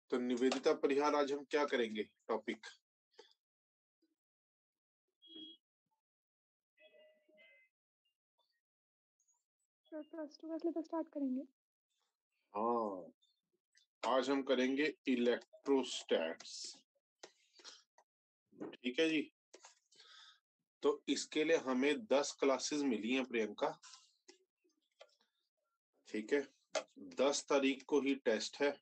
तो निवेदिता परिहार आज हम क्या करेंगे टॉपिक? प्लस टू का सिलेबस स्टार्ट करेंगे। हाँ, आज हम करेंगे इलेक्ट्रोस्टैट्स। ठीक है जी। तो इसके लिए हमें 10 क्लासेस मिली हैं प्रियंका। ठीक है, 10 तारीख को ही टेस्ट है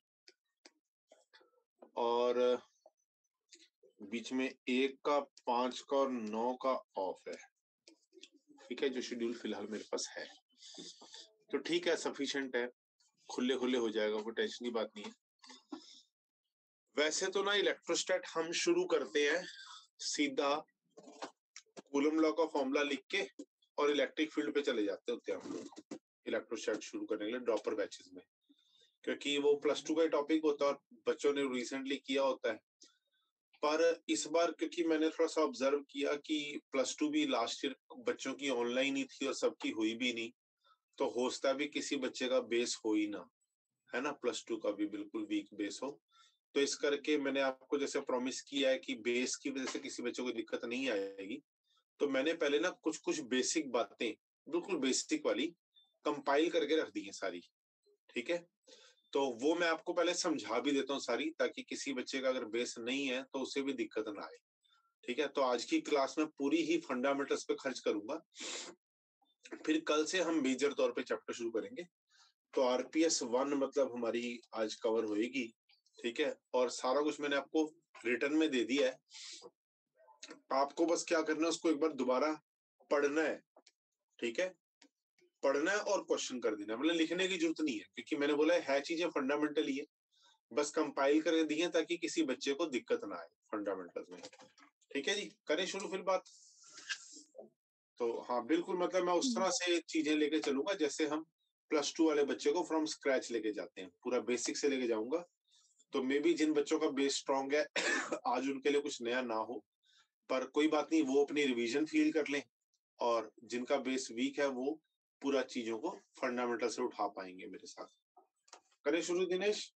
और बीच में 1 का, 5 का और 9 का ऑफ है। ठीक है, जो शेड्यूल फिलहाल मेरे पास है। तो ठीक है, सफिशिएंट है, खुले खुले हो जाएगा, कोई टेंशन की बात नहीं है। वैसे तो ना इलेक्ट्रोस्टैट हम शुरू करते हैं सीधा कूलम लॉ का फॉर्मूला लिख के और इलेक्ट्रिक फील्ड पे चले जाते होते हैं हम लोग इलेक्ट्रोस्टैट शुरू करने के लिए ड्रॉपर बैचेस में, क्योंकि वो +2 का टॉपिक होता है और बच्चों ने रिसेंटली किया होता है। पर इस बार क्योंकि मैंने थोड़ा सा ऑब्जर्व किया कि +2 भी लास्ट ईयर बच्चों की ऑनलाइन ही थी और सबकी हुई भी नहीं, तो हो सकता भी किसी बच्चे का बेस हो ही ना, है ना, +2 का भी बिल्कुल वीक बेस हो। तो इस करके मैंने आपको जैसे प्रॉमिस किया है कि बेस की वजह से किसी बच्चे को दिक्कत नहीं आएगी, तो मैंने पहले ना कुछ कुछ बेसिक बातें बिल्कुल बेसिक वाली कंपाइल करके रख दी है सारी। ठीक है, तो वो मैं आपको पहले समझा भी देता हूँ सारी, ताकि किसी बच्चे का अगर बेस नहीं है तो उसे भी दिक्कत ना आए। ठीक है, तो आज की क्लास में पूरी ही फंडामेंटल्स पे खर्च करूंगा, फिर कल से हम मेजर तौर पे चैप्टर शुरू करेंगे। तो RPS 1 मतलब हमारी आज कवर होएगी। ठीक है, और सारा कुछ मैंने आपको रिटर्न में दे दिया है, आपको बस क्या करना है, उसको एक बार दोबारा पढ़ना है। ठीक है, पढ़ना है और क्वेश्चन कर देना, मतलब लिखने की जरूरत नहीं है, क्योंकि मैंने बोला है चीजें फंडामेंटल ही है, बस कंपाइल कर दी है ताकि किसी बच्चे को दिक्कत ना आए फंडामेंटल्स में। ठीक है जी, करें शुरू फिर बात। तो हाँ बिल्कुल, मतलब मैं उस तरह से चीजें लेके चलूंगा जैसे हम +2 वाले बच्चे को फ्रॉम स्क्रैच लेके जाते हैं, पूरा बेसिक से लेके जाऊंगा। तो मे बी जिन बच्चों का बेस स्ट्रांग है आज उनके लिए कुछ नया ना हो, पर कोई बात नहीं, वो अपनी रिवीजन फील कर लें, और जिनका बेस वीक है वो पूरा चीजों को फंडामेंटल से उठा पाएंगे मेरे साथ। करें शुरू दिनेश?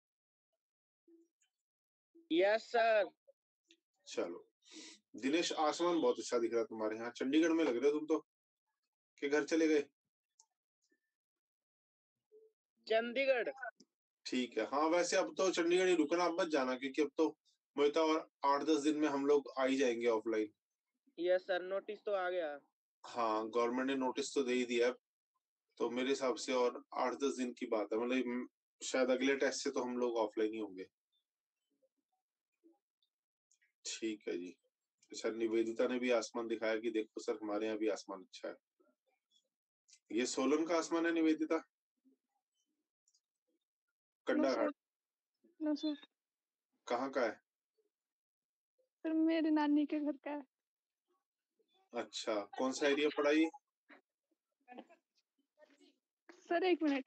Yes sir. चलो दिनेश, आसमान बहुत अच्छा दिख रहा है तुम्हारे यहाँ, चंडीगढ़ में लग रहे हो तुम तो, कि घर चले गए? चंडीगढ़। ठीक है, हाँ वैसे अब तो चंडीगढ़ ही रुकना, अब मत जाना, क्योंकि अब तो मुझे तो और 8-10 दिन में हम लोग आ ही जाएंगे ऑफलाइन। यस सर, नोटिस तो आ गया। हाँ, गवर्नमेंट ने नोटिस तो दे ही दिया है, तो मेरे हिसाब से और 8-10 दिन की बात है, मतलब शायद अगले टेस्ट से तो हम लोग ऑफलाइन ही होंगे। ठीक है जी। अच्छा, निवेदिता ने भी आसमान दिखाया कि देखो सर हमारे यहाँ भी आसमान अच्छा है। ये सोलन का आसमान है निवेदिता? कंडा घाट? No sir. कहाँ का है? सर मेरे नानी के घर का है। अच्छा, कौन सा एरिया पड़ा ये? सर एक मिनट।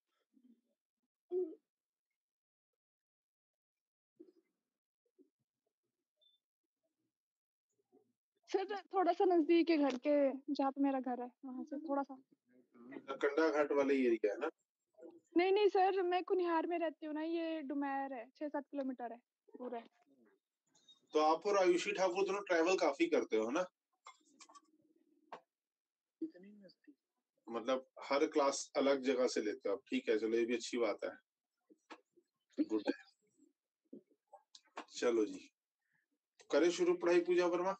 सर थोड़ा सा नजदीक है घर के, जहाँ पे मेरा घर है वहां से थोड़ा सा। कंडा घाट वाले एरिया है ना? नहीं सर, मैं कुनिहार में रहती हूँ ना, ये डुमैर है, 6-7 किलोमीटर है पूरा। तो आप और आयुषी ठाकुर दोनों ट्रैवल काफी करते हो ना? मतलब हर क्लास अलग जगह से लेते हो आप। ठीक है, चलो ये भी अच्छी बात है, गुड है। चलो जी, करें शुरू पढ़ाई पूजा वर्मा?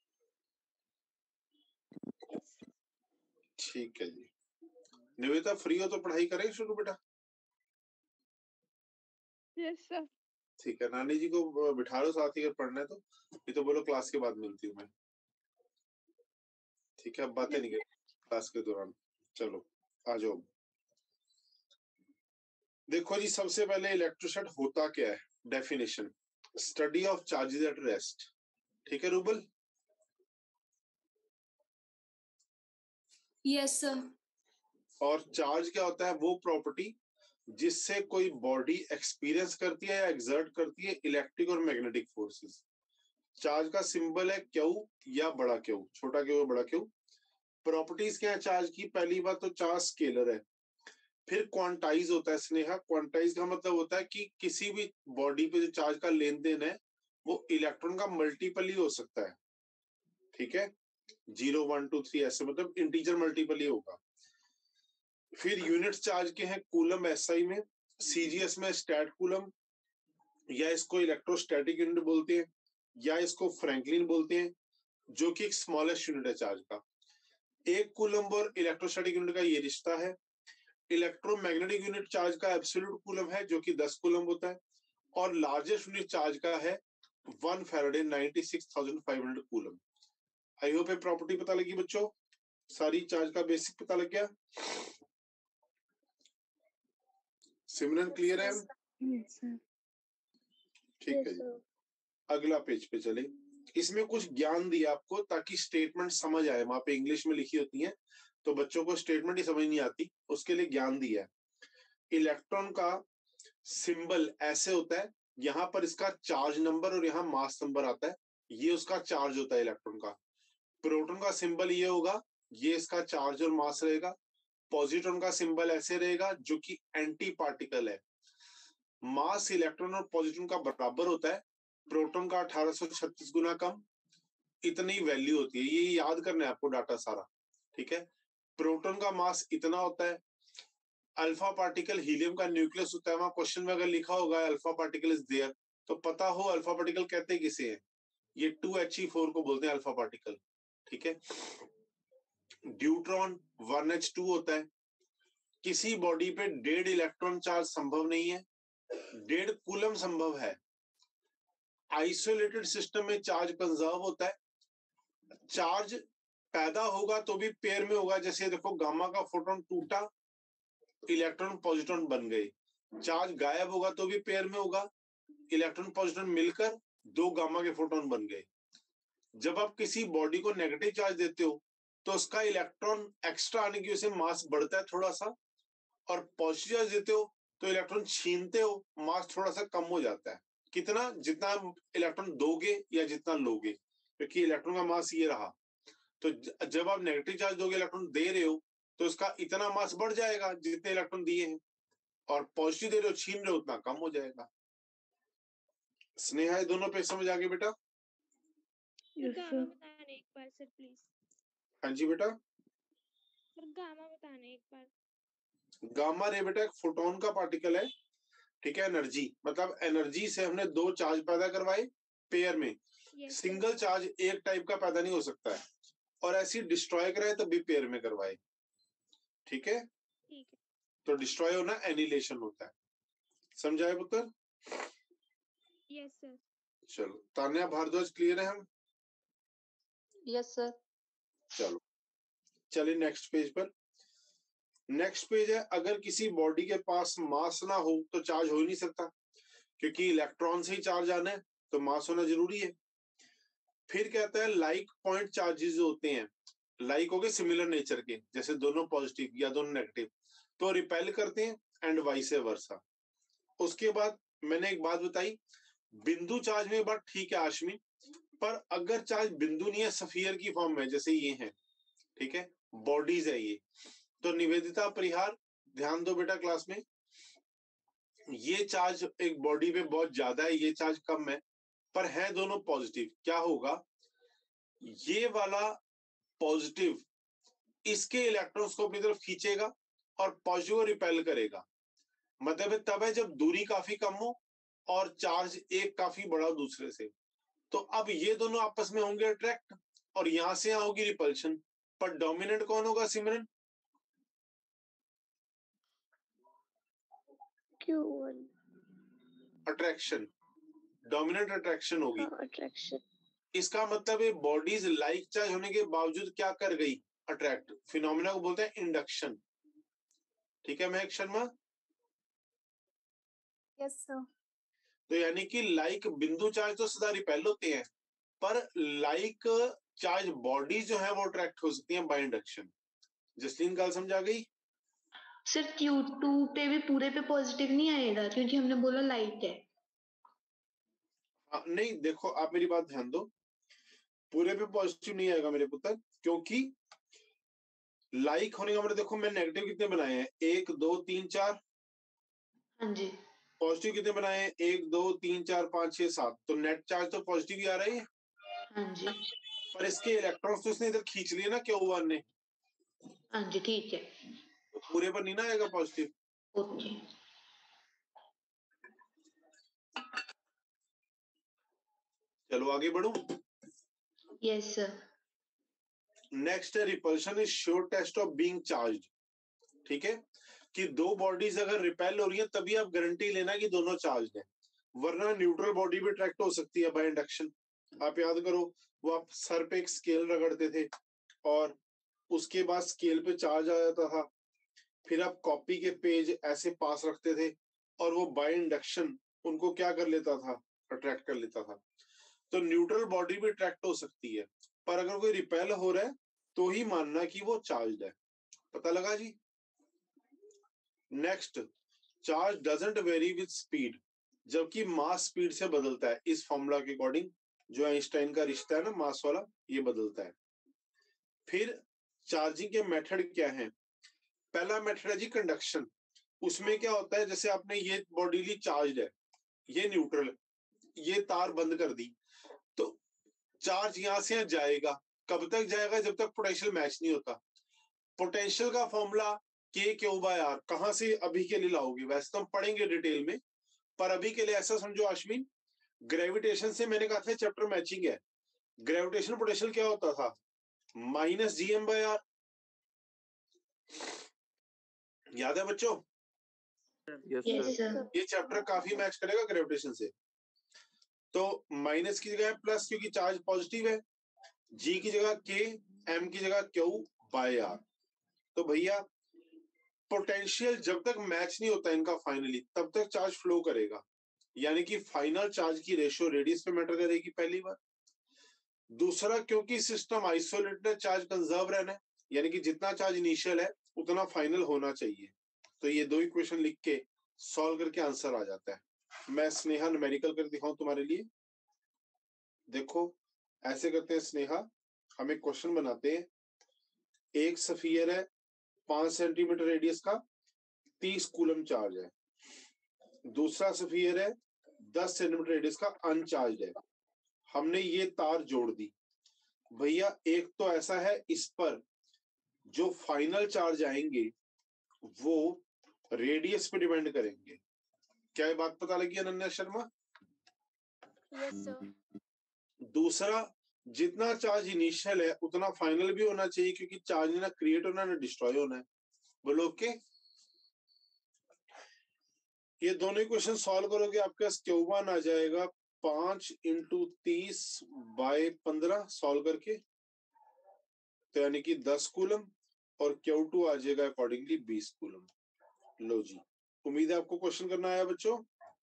ठीक है जी। निवेदिता फ्री हो तो पढ़ाई करें शुरू बेटा? Yes sir. ठीक है, नानी जी को बिठा लो साथ ही, अगर पढ़ना है तो, ये तो बोलो क्लास के बाद मिलती हूँ मैं। ठीक है, अब बातें नहीं करें क्लास के दौरान। चलो आ जाओ। देखो जी, सबसे पहले इलेक्ट्रोस्टैट होता क्या है, definition, study of charges at rest. ठीक है रूबल? Yes sir. और चार्ज क्या होता है, वो प्रॉपर्टी जिससे कोई बॉडी एक्सपीरियंस करती है या एक्सर्ट करती है इलेक्ट्रिक और मैग्नेटिक फोर्सेस। चार्ज का सिंबल है क्यू या बड़ा क्यू, छोटा क्यू या बड़ा क्यू। प्रॉपर्टीज क्या है चार्ज की? पहली बात तो चार्ज स्केलर है, फिर क्वांटाइज होता है स्नेहा। क्वांटाइज का मतलब होता है कि किसी भी बॉडी पे जो चार्ज का लेन देन है वो इलेक्ट्रॉन का मल्टीपल ही हो सकता है, ठीक है, 0 1 2 3 ऐसे, मतलब इंटीजर मल्टीपल ही होगा। फिर यूनिट चार्ज के हैं कूलम एसआई में, सीजीएस में स्टैट कूलम, या इसको इलेक्ट्रोस्टैटिक यूनिट बोलते हैं, या इसको फ्रैंकलिन बोलते हैं, जो कि एक स्मॉलेस्ट यूनिट है चार्ज का। एक कूलम और इलेक्ट्रोस्टैटिक यूनिट का ये रिश्ता है। इलेक्ट्रोमैग्नेटिक यूनिट चार्ज का एब्सोल्यूट कूलम है जो कि 10 कूलम होता है, और लार्जेस्ट यूनिट चार्ज का है 1 फैराडे 96,500 कूलम। आई होप ये प्रॉपर्टी पता लगी बच्चों, सारी चार्ज का बेसिक पता लग गया। सिमरन क्लियर है? Yes sir. ठीक है जी, अगला पेज पे चले। इसमें कुछ ज्ञान दिया आपको ताकि स्टेटमेंट समझ आए, वहां पे इंग्लिश में लिखी होती है तो बच्चों को स्टेटमेंट ही समझ नहीं आती, उसके लिए ज्ञान दिया है। इलेक्ट्रॉन का सिंबल ऐसे होता है, यहाँ पर इसका चार्ज नंबर और यहाँ मास नंबर आता है, ये उसका चार्ज होता है इलेक्ट्रॉन का। प्रोटॉन का सिंबल ये होगा, ये इसका चार्ज और मास रहेगा। पॉजिट्रॉन का सिंबल ऐसे रहेगा जो कि एंटी पार्टिकल है। मास इलेक्ट्रॉन और पॉजिट्रॉन का बराबर होता है, प्रोटॉन का 1836 गुना कम, इतनी वैल्यू होती है। ये याद करना है आपको डाटा सारा, ठीक है। प्रोटॉन का मास इतना होता है। अल्फा पार्टिकल हीलियम का न्यूक्लियस होता है, वहां क्वेश्चन में अगर लिखा होगा अल्फा पार्टिकल इज देयर तो पता हो अल्फा पार्टिकल कहते किसे हैं, ये 2He4 को बोलते हैं अल्फा पार्टिकल, ठीक है। ड्यूट्रॉन 1H2 होता है। किसी बॉडी पे 1.5 इलेक्ट्रॉन चार्ज संभव नहीं है, 1.5 कूलम संभव है। आइसोलेटेड सिस्टम में चार्ज कंजर्व होता है। चार्ज पैदा होगा तो भी पेयर में होगा, जैसे देखो गामा का फोटोन टूटा, इलेक्ट्रॉन पॉजिट्रॉन बन गए। चार्ज गायब होगा तो भी पेयर में होगा, इलेक्ट्रॉन पॉजिट्रॉन मिलकर 2 गामा के फोटोन बन गए। जब आप किसी बॉडी को नेगेटिव चार्ज देते हो तो उसका इलेक्ट्रॉन एक्स्ट्रा आने की वजह से मास बढ़ता है थोड़ा सा, और पॉजिटिव चार्ज देते हो तो इलेक्ट्रॉन छीनते हो, मास थोड़ा सा कम हो जाता है। कितना? जितना इलेक्ट्रॉन दोगे या जितना लोगे, क्योंकि इलेक्ट्रॉन का मास ये रहा। तो जब आप नेगेटिव चार्ज दोगे, इलेक्ट्रॉन दे रहे हो, तो इसका इतना मास बढ़ जाएगा जितने इलेक्ट्रॉन दिए हैं, और पॉजिटिव दे रहे हो, छीन रहे हो, उतना कम हो जाएगा। स्नेहा, दोनों पे समझ आ गए बेटा? यस गामा सर। बताने एक बार सर प्लीज। हाँ जी बेटा। सर गामा बताने एक बार। गामा रे बेटा एक फोटोन का पार्टिकल है, ठीक है। एनर्जी मतलब एनर्जी से हमने 2 चार्ज पैदा करवाए पेयर में। यस सिंगल चार्ज एक टाइप का पैदा नहीं हो सकता है, और ऐसी डिस्ट्रॉय कराए तब भी पेयर में करवाए, ठीक है। ठीक है। तो डिस्ट्रॉय होना एनिलेशन होता है, समझाए पुत्र? Yes sir. चलो, तान्या भारद्वाज क्लियर है हम? Yes sir. चलो चलिए नेक्स्ट पेज पर। नेक्स्ट पेज है, अगर किसी बॉडी के पास मास ना हो तो चार्ज हो ही नहीं सकता, क्योंकि इलेक्ट्रॉन से ही चार्ज आना है तो मास होना जरूरी है। फिर कहता है लाइक पॉइंट चार्जेस होते हैं, लाइक हो गए सिमिलर नेचर के, जैसे दोनों पॉजिटिव या दोनों नेगेटिव, तो रिपेल करते हैं एंड वाइस वर्सा। उसके बाद मैंने एक बात बताई, बिंदु चार्ज में बात ठीक है आशमी, पर अगर चार्ज बिंदु नहीं है, सफियर की फॉर्म में जैसे ये है, ठीक है, बॉडीज है ये, तो निवेदिता परिहार ध्यान दो बेटा क्लास में। ये चार्ज एक बॉडी पे बहुत ज्यादा है, ये चार्ज कम है, पर है दोनों पॉजिटिव। क्या होगा, ये वाला पॉजिटिव इसके इलेक्ट्रॉन्स को अपनी तरफ खींचेगा और पॉजिटिव को रिपेल करेगा। मतलब तब है जब दूरी काफी कम हो और चार्ज एक काफी बड़ा हो दूसरे से। तो अब ये दोनों आपस में होंगे अट्रैक्ट, और यहां से यहां होगी रिपल्शन, पर डोमिनेंट कौन होगा Simran? Q1 attraction, dominant attraction होगी। अट्रैक्शन। इसका मतलब है बॉडीज लाइक चार्ज होने के बावजूद क्या कर गई, अट्रैक्ट। फिनोमेना को बोलते हैं इंडक्शन, ठीक है महक शर्मा? Yes sir. तो यानी कि लाइक बिंदु चार्ज तो सदा रिपेल होते हैं, पर लाइक चार्ज बॉडीज जो है वो अट्रैक्ट हो सकती हैं बाय इंडक्शन। जसलीन काल समझ आ गई? सर Q2 पे भी पूरे पे पॉजिटिव नहीं आएगा क्योंकि हमने बोला लाइट है। नहीं देखो, आप मेरी बात ध्यान दो, पूरे पे पॉजिटिव नहीं आएगा मेरे पुत्र, क्योंकि लाइक होने का मतलब देखो मैं नेगेटिव कितने बनाए हैं, 1 2 3 4, हाँ जी। पॉजिटिव कितने बनाए हैं, 1 2 3 4 5 6 7, तो नेट चार्ज तो पॉजिटिव ही आ रहा है, हाँ जी। पर इसके इलेक्ट्रॉन्स तो इसने इधर खींच लिए ना Q1 ने, हाँ जी ठीक है। तो पूरे पर नहीं ना आएगा पॉजिटिव। ओके। चलो आगे बढ़ो। Yes sir. नेक्स्ट है repulsion is sure test of being charged. ठीक है, कि दो बॉडीज अगर रिपेल हो रही है तभी आप गारंटी लेना कि दोनों चार्ज है, वरना न्यूट्रल बॉडी भी ट्रैक्ट हो सकती है बाय इंडक्शन। आप याद करो, वो आप सर पे एक स्केल रगड़ते थे और उसके बाद स्केल पे चार्ज आ जाता था, फिर आप कॉपी के पेज ऐसे पास रखते थे और वो बाय इंडक्शन उनको क्या कर लेता था, अट्रैक्ट कर लेता था। तो न्यूट्रल बॉडी भी अट्रैक्ट हो सकती है, पर अगर कोई रिपेल हो रहा है तो ही मानना कि वो चार्ज है। पता लगा जी। Next, charge doesn't vary with speed, जबकि मास स्पीड से बदलता है। इस फॉर्मूला के अकॉर्डिंग जो आइंस्टाइन का रिश्ता है ना मास वाला, ये बदलता है। फिर चार्जिंग के मेथड क्या है? पहला मेथड है जी कंडक्शन। उसमें क्या होता है, जैसे आपने ये बॉडी ली चार्ज है, ये न्यूट्रल, ये तार बंद कर दी, तो चार्ज यहां से जाएगा। कब तक जाएगा? जब तक पोटेंशियल मैच नहीं होता। पोटेंशियल का फॉर्मूला K/R, कहां से अभी के लिए लाओगे? वैसे तो हम पढ़ेंगे डिटेल में, पर अभी के लिए ऐसा समझो आश्विन, ग्रेविटेशन से मैंने कहा था चैप्टर मैचिंग है। ग्रेविटेशन पोटेंशियल क्या होता था? -Gm/r। याद है बच्चों? Yes sir. ये चैप्टर काफी मैच करेगा ग्रेविटेशन से। तो माइनस की जगह प्लस, क्योंकि चार्ज पॉजिटिव है। G की जगह K, M की जगह Q/R। तो भैया पोटेंशियल जब तक मैच नहीं होता इनका फाइनली, तब तक चार्ज फ्लो करेगा, यानी कि फाइनल चार्ज की रेशियो रेडियस पे मैटर करेगी पहली बार। दूसरा, क्योंकि सिस्टम आइसोलेटेड है, चार्ज कंजर्व रहना है, यानी कि जितना चार्ज इनिशियल है उतना फाइनल होना चाहिए। तो ये दो इक्वेशन लिख के सॉल्व करके आंसर आ जाता है। मैं स्नेहा न्यूमेरिकल कर दिखाऊं तुम्हारे लिए। देखो ऐसे करते हैं स्नेहा, हम एक क्वेश्चन बनाते हैं। एक सफियर है 5 सेंटीमीटर रेडियस का, 30 कूलम चार्ज है। दूसरा सफियर है 10 सेंटीमीटर रेडियस का, अनचार्ज है। हमने ये तार जोड़ दी। भैया एक तो ऐसा है, इस पर जो फाइनल चार्ज आएंगे वो रेडियस पे डिपेंड करेंगे। क्या ये बात पता लगी अनन्या शर्मा? Yes sir. दूसरा, जितना चार्ज इनिशियल है उतना फाइनल भी होना चाहिए, क्योंकि चार्ज ना क्रिएट होना ना डिस्ट्रॉय होना है। बोलो ओके। ये दोनों इक्वेशन सॉल्व करोगे आपके पास Q1 आ जाएगा 5 × 30/15 सॉल्व करके, तो यानी कि 10 कूलम, और Q2 आ जाएगा अकॉर्डिंगली 20 कूलम। लो जी, उम्मीद है आपको क्वेश्चन करना आया बच्चों।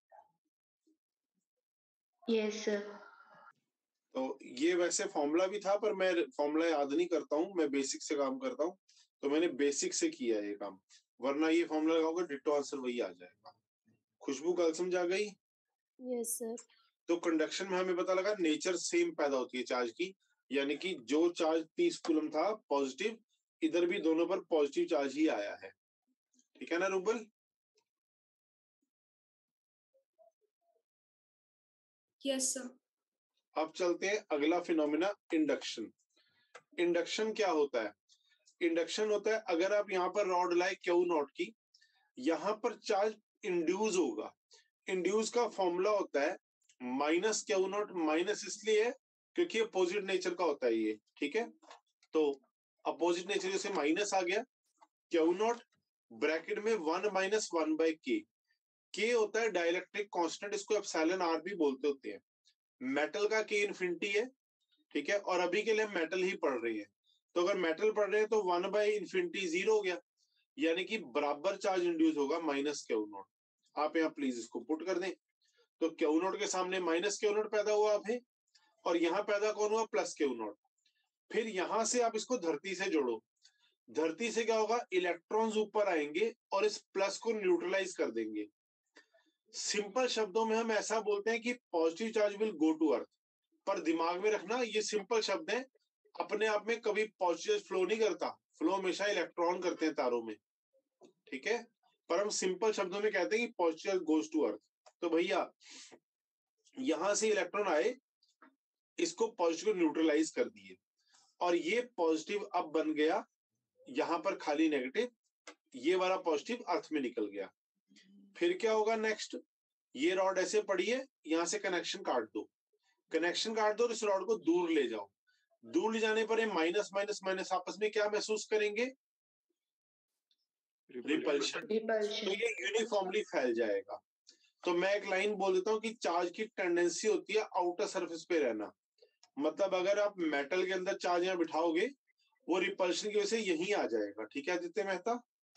Yes sir. तो ये वैसे फॉर्मूला भी था, पर मैं फॉर्मूला याद नहीं करता हूँ, मैं बेसिक से काम करता हूँ, तो मैंने बेसिक से किया है ये काम, वरना ये फॉर्मूला लगाओगे डिट्टो आंसर वही आ जाएगा। खुशबू कल समझ आ गई? Yes sir. तो कंडक्शन में हमें पता लगा नेचर सेम पैदा होती है चार्ज की, यानी कि जो चार्ज 30 कूलम था पॉजिटिव, इधर भी दोनों पर पॉजिटिव चार्ज ही आया है। ठीक है ना रूबल? Yes sir. अब चलते हैं अगला फिनोमिना, इंडक्शन। इंडक्शन क्या होता है? इंडक्शन होता है, अगर आप यहाँ पर रॉड लाए Q0 की, यहाँ पर चार्ज इंड्यूस होगा। इंड्यूस का फॉर्मूला होता है -Q0। माइनस इसलिए है क्योंकि अपोजिट नेचर का होता है ये। ठीक है, तो अपोजिट नेचर जैसे माइनस आ गया, Q0 ब्रैकेट में 1 - 1/K। K होता है डाइलेक्ट्रिक कांस्टेंट, इसको एप्सिलॉन R भी बोलते होते हैं। मेटल का K इन्फिनिटी है। ठीक है, और अभी के लिए मेटल ही पढ़ रही है, तो अगर मेटल पढ़ रहे हैं तो 1/∞ 0 हो गया, यानी कि बराबर चार्ज इंड्यूस होगा -Q0। आप यहाँ प्लीज इसको पुट कर दें, तो Q0 के सामने -Q0 पैदा हुआ अभी, और यहाँ पैदा कौन हुआ? +Q0। फिर यहां से आप इसको धरती से जोड़ो। धरती से क्या होगा? इलेक्ट्रॉन्स ऊपर आएंगे और इस प्लस को न्यूट्रलाइज कर देंगे। सिंपल शब्दों में हम ऐसा बोलते हैं कि positive charge will go to earth. पर दिमाग में रखना, ये सिंपल शब्द है, अपने आप में कभी पॉजिटिव फ्लो नहीं करता, फ्लो हमेशा इलेक्ट्रॉन करते हैं तारों में, ठीक है, पर हम सिंपल शब्दों में कहते हैं कि पॉजिटिव गोज टू अर्थ। तो भैया यहां से इलेक्ट्रॉन आए, इसको पॉजिटिव न्यूट्रलाइज कर दिए, और ये पॉजिटिव अब बन गया यहां पर खाली नेगेटिव, ये वाला पॉजिटिव अर्थ में निकल गया। फिर क्या होगा नेक्स्ट, ये रॉड ऐसे पड़ी है, यहां से कनेक्शन काट दो, कनेक्शन काट दो और इस रॉड को दूर ले जाओ। दूर ले जाने पर ये माइनस माइनस माइनस आपस में क्या महसूस करेंगे, रिपल्शन। तो ये यूनिफॉर्मली फैल जाएगा। तो मैं एक लाइन बोल देता हूं कि चार्ज की टेंडेंसी होती है आउटर सरफेस पे रहना, मतलब अगर आप मेटल के अंदर चार्ज यहां बिठाओगे, वो रिपल्शन की वजह से यहीं आ जाएगा, ठीक है आदित्य मेहता।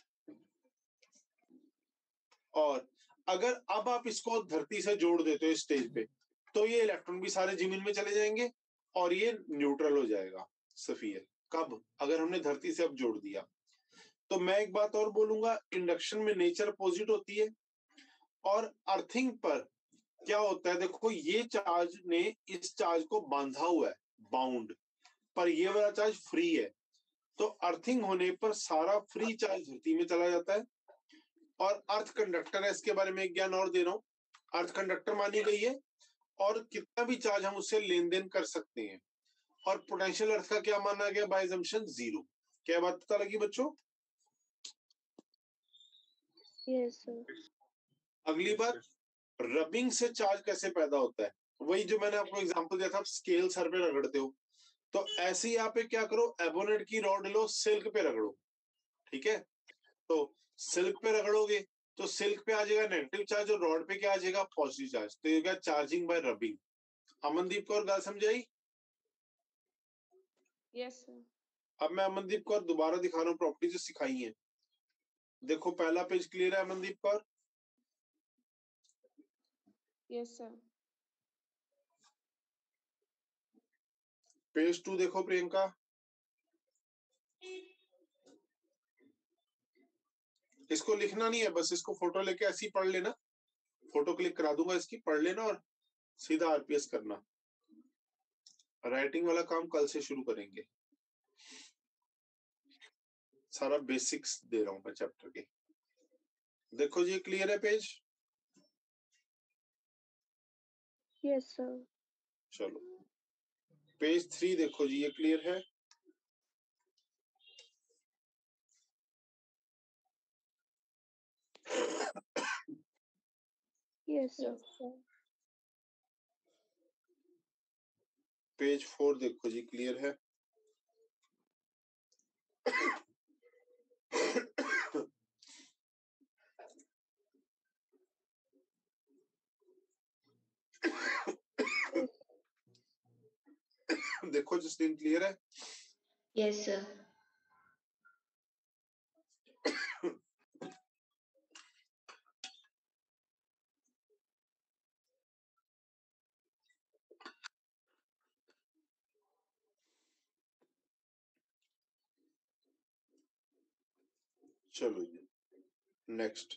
और अगर अब आप इसको धरती से जोड़ देते हो इस स्टेज पे, तो ये इलेक्ट्रॉन भी सारे जमीन में चले जाएंगे और ये न्यूट्रल हो जाएगा सफियर। कब, अगर हमने धरती से अब जोड़ दिया। तो मैं एक बात और बोलूंगा, इंडक्शन में नेचर अपोजिट होती है, और अर्थिंग पर क्या होता है, देखो ये चार्ज ने इस चार्ज को बांधा हुआ है, बाउंड, पर ये वाला चार्ज फ्री है। तो अर्थिंग होने पर सारा फ्री चार्ज धरती में चला जाता है, और अर्थ कंडक्टर है, इसके बारे में एक ज्ञान और दे रहा हूं। अर्थ कंडक्टर मानी गई है, और कितना भी चार्ज हम उससे लेन देन कर सकते हैं। और पोटेंशियल अर्थ का क्या माना गया, बाय असम्पशन 0। क्या बात पता लगी बच्चों? Yes sir. अगली बात, रबिंग से चार्ज कैसे पैदा होता है, वही जो मैंने आपको एग्जांपल दिया था, आप स्केल सर पे रगड़ते हो, तो ऐसे ही आप क्या करो, एबोनेट की रॉड लो, सिल्क पे रगड़ो, ठीक है। तो सिल्क पे रगड़ोगे तो सिल्क पे आ जाएगा नेगेटिव चार्ज, और रॉड पे क्या आ जाएगा, पॉजिटिव चार्ज। तो ये क्या, charging by rubbing. Amandeep Kaur गाल समझाई? Yes sir. अब मैं अमनदीप कौर दोबारा दिखा रहा हूँ प्रॉपर्टी जो सिखाई है। देखो पहला पेज क्लियर है Amandeep Kaur? Yes sir. Page 2 देखो प्रियंका। इसको लिखना नहीं है, बस इसको फोटो लेके ऐसे ही पढ़ लेना, फोटो क्लिक करा दूंगा इसकी, पढ़ लेना और सीधा आरपीएस करना। राइटिंग वाला काम कल से शुरू करेंगे, सारा बेसिक्स दे रहा हूं मैं चैप्टर के। देखो जी क्लियर है पेज? Yes sir. चलो पेज 3 देखो जी, ये क्लियर है? Yes sir. पेज 4 देखो जी, क्लियर है? देखो जसलीन क्लियर है? Yes sir. चलो जी नेक्स्ट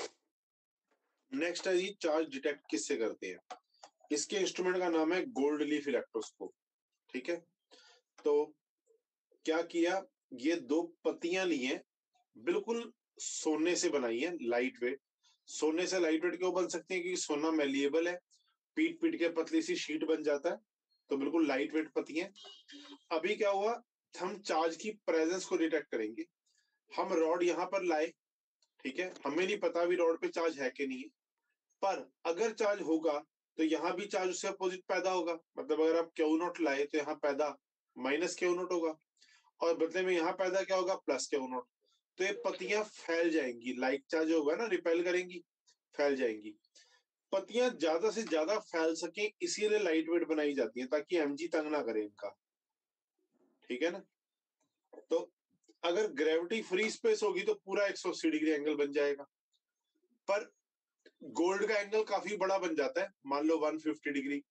है जी, चार्ज डिटेक्ट किससे करते हैं। इसके इंस्ट्रूमेंट का नाम है गोल्ड लीफ इलेक्ट्रोस्कोप, ठीक है। तो क्या किया, ये 2 पत्तियां ली हैं, बिल्कुल सोने से बनाई है, लाइट वेट। सोने से लाइट वेट क्यों बन सकती है, क्योंकि सोना मेलिएबल है, पीट पीट के पतली सी शीट बन जाता है, तो बिल्कुल लाइट वेट पत्तियां। अभी क्या हुआ, हम चार्ज की प्रेजेंस को डिटेक्ट करेंगे। हम रॉड यहां पर लाए, ठीक है, हमें नहीं पता अभी रॉड पे चार्ज है कि नहीं है, पर अगर चार्ज होगा तो यहाँ भी चार्ज उससे अपोजिट पैदा होगा। मतलब अगर आप क्यू नॉट लाए तो यहाँ पैदा माइनस क्यू नॉट होगा, और बदले में यहाँ पैदा क्या होगा, प्लस क्यू नॉट। तो ये पत्तियां फैल जाएंगी, लाइट चार्ज होगा ना, रिपेल करेंगी, फैल जाएंगी। पत्तियां ज्यादा से ज्यादा फैल सके इसीलिए लाइट वेट बनाई जाती है, ताकि एमजी तंग ना करे इनका, ठीक है ना। तो अगर ग्रेविटी फ्री स्पेस होगी तो पूरा 180 डिग्री एंगल बन जाएगा, पर गोल्ड का एंगल काफी बड़ा बन जाता है, मान लो 150 डिग्री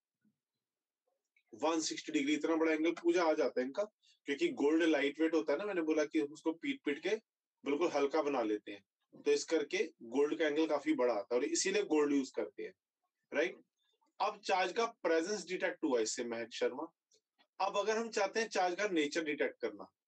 160 डिग्री, इतना बड़ा एंगल पूजा आ जाता है इनका, क्योंकि गोल्ड लाइट वेट होता है ना, मैंने बोला कि उसको पीट पीट के बिल्कुल हल्का बना लेते हैं, तो इस करके गोल्ड का एंगल काफी बड़ा आता है, और इसीलिए गोल्ड यूज करते हैं, राइट। अब चार्ज का प्रेजेंस डिटेक्ट हुआ इससे महक शर्मा। अब अगर हम चाहते हैं चार्ज का नेचर डिटेक्ट करना,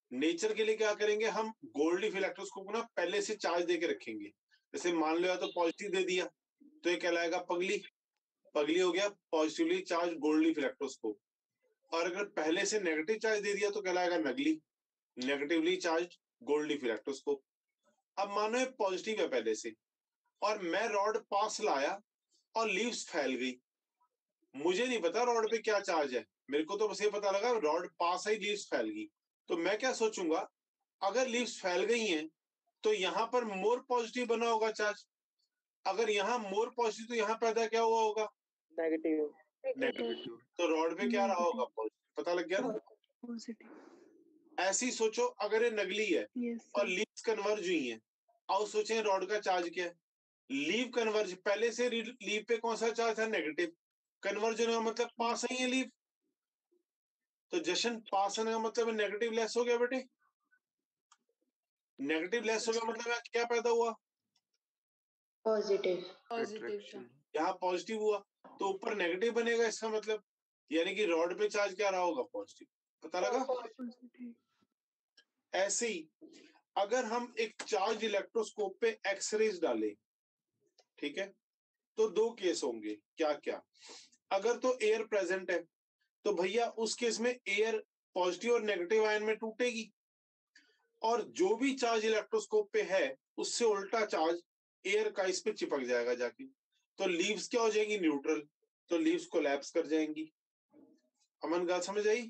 नेचर के लिए क्या करेंगे, हम गोल्ड लीफ इलेक्ट्रोस्कोप ना पहले से चार्ज देके रखेंगे। जैसे मान लो या तो पॉजिटिव दे दिया तो ये कहलाएगा पगली, पगली हो गया positively charge gold leaf electroscope. और अगर पहले से नेगेटिव चार्ज दे दिया तो कहलाएगा नगली, negatively charge gold leaf electroscope. अब मानो ये पॉजिटिव है पहले से और मैं रॉड पास लाया और लीव्स फैल गई, मुझे नहीं पता रॉड पे क्या चार्ज है, मेरे को तो बस ये पता लगा रॉड पास आई लीव्स फैल गई। तो मैं क्या सोचूंगा, अगर लीव्स फैल गई हैं तो यहाँ पर मोर पॉजिटिव बना होगा चार्ज, अगर यहाँ मोर पॉजिटिव तो यहाँ पैदा क्या हुआ होगा, नेगेटिव। नेगेटिव। तो रॉड पे क्या रहा होगा, पॉजिटिव। पता लग गया ना? पॉजिटिव। ऐसी सोचो अगर ये नगली है यस और लीव्स कन्वर्ज हुई हैं, आओ सोचें रॉड का चार्ज क्या है। लीव कन्वर्ज, पहले से लीव पे कौन सा चार्ज था, नेगेटिव। कन्वर्जन का मतलब पास आई है लीव, तो जशन पास आने का मतलब नेगेटिव लेस हो गया बेटे, नेगेटिव लेस हो गया मतलब क्या पैदा हुआ, पॉजिटिव। पॉजिटिव। यहाँ पॉजिटिव हुआ तो ऊपर नेगेटिव बनेगा, इसका मतलब यानी कि रॉड पे चार्ज क्या रहा होगा, पॉजिटिव। पता लगा? पॉजिटिव। ऐसे ही अगर हम एक चार्ज इलेक्ट्रोस्कोप पे एक्सरेज डालें, ठीक है, तो दो केस होंगे। क्या क्या, अगर तो एयर प्रेजेंट है तो भैया उस केस में एयर पॉजिटिव और नेगेटिव आयन में टूटेगी, और जो भी चार्ज इलेक्ट्रोस्कोप पे है उससे उल्टा चार्ज एयर का इस पे चिपक जाएगा जाके, तो लीव्स क्या हो जाएंगी, न्यूट्रल, तो लीव्स कोलैप्स कर जाएंगी। अमन बात समझ आई?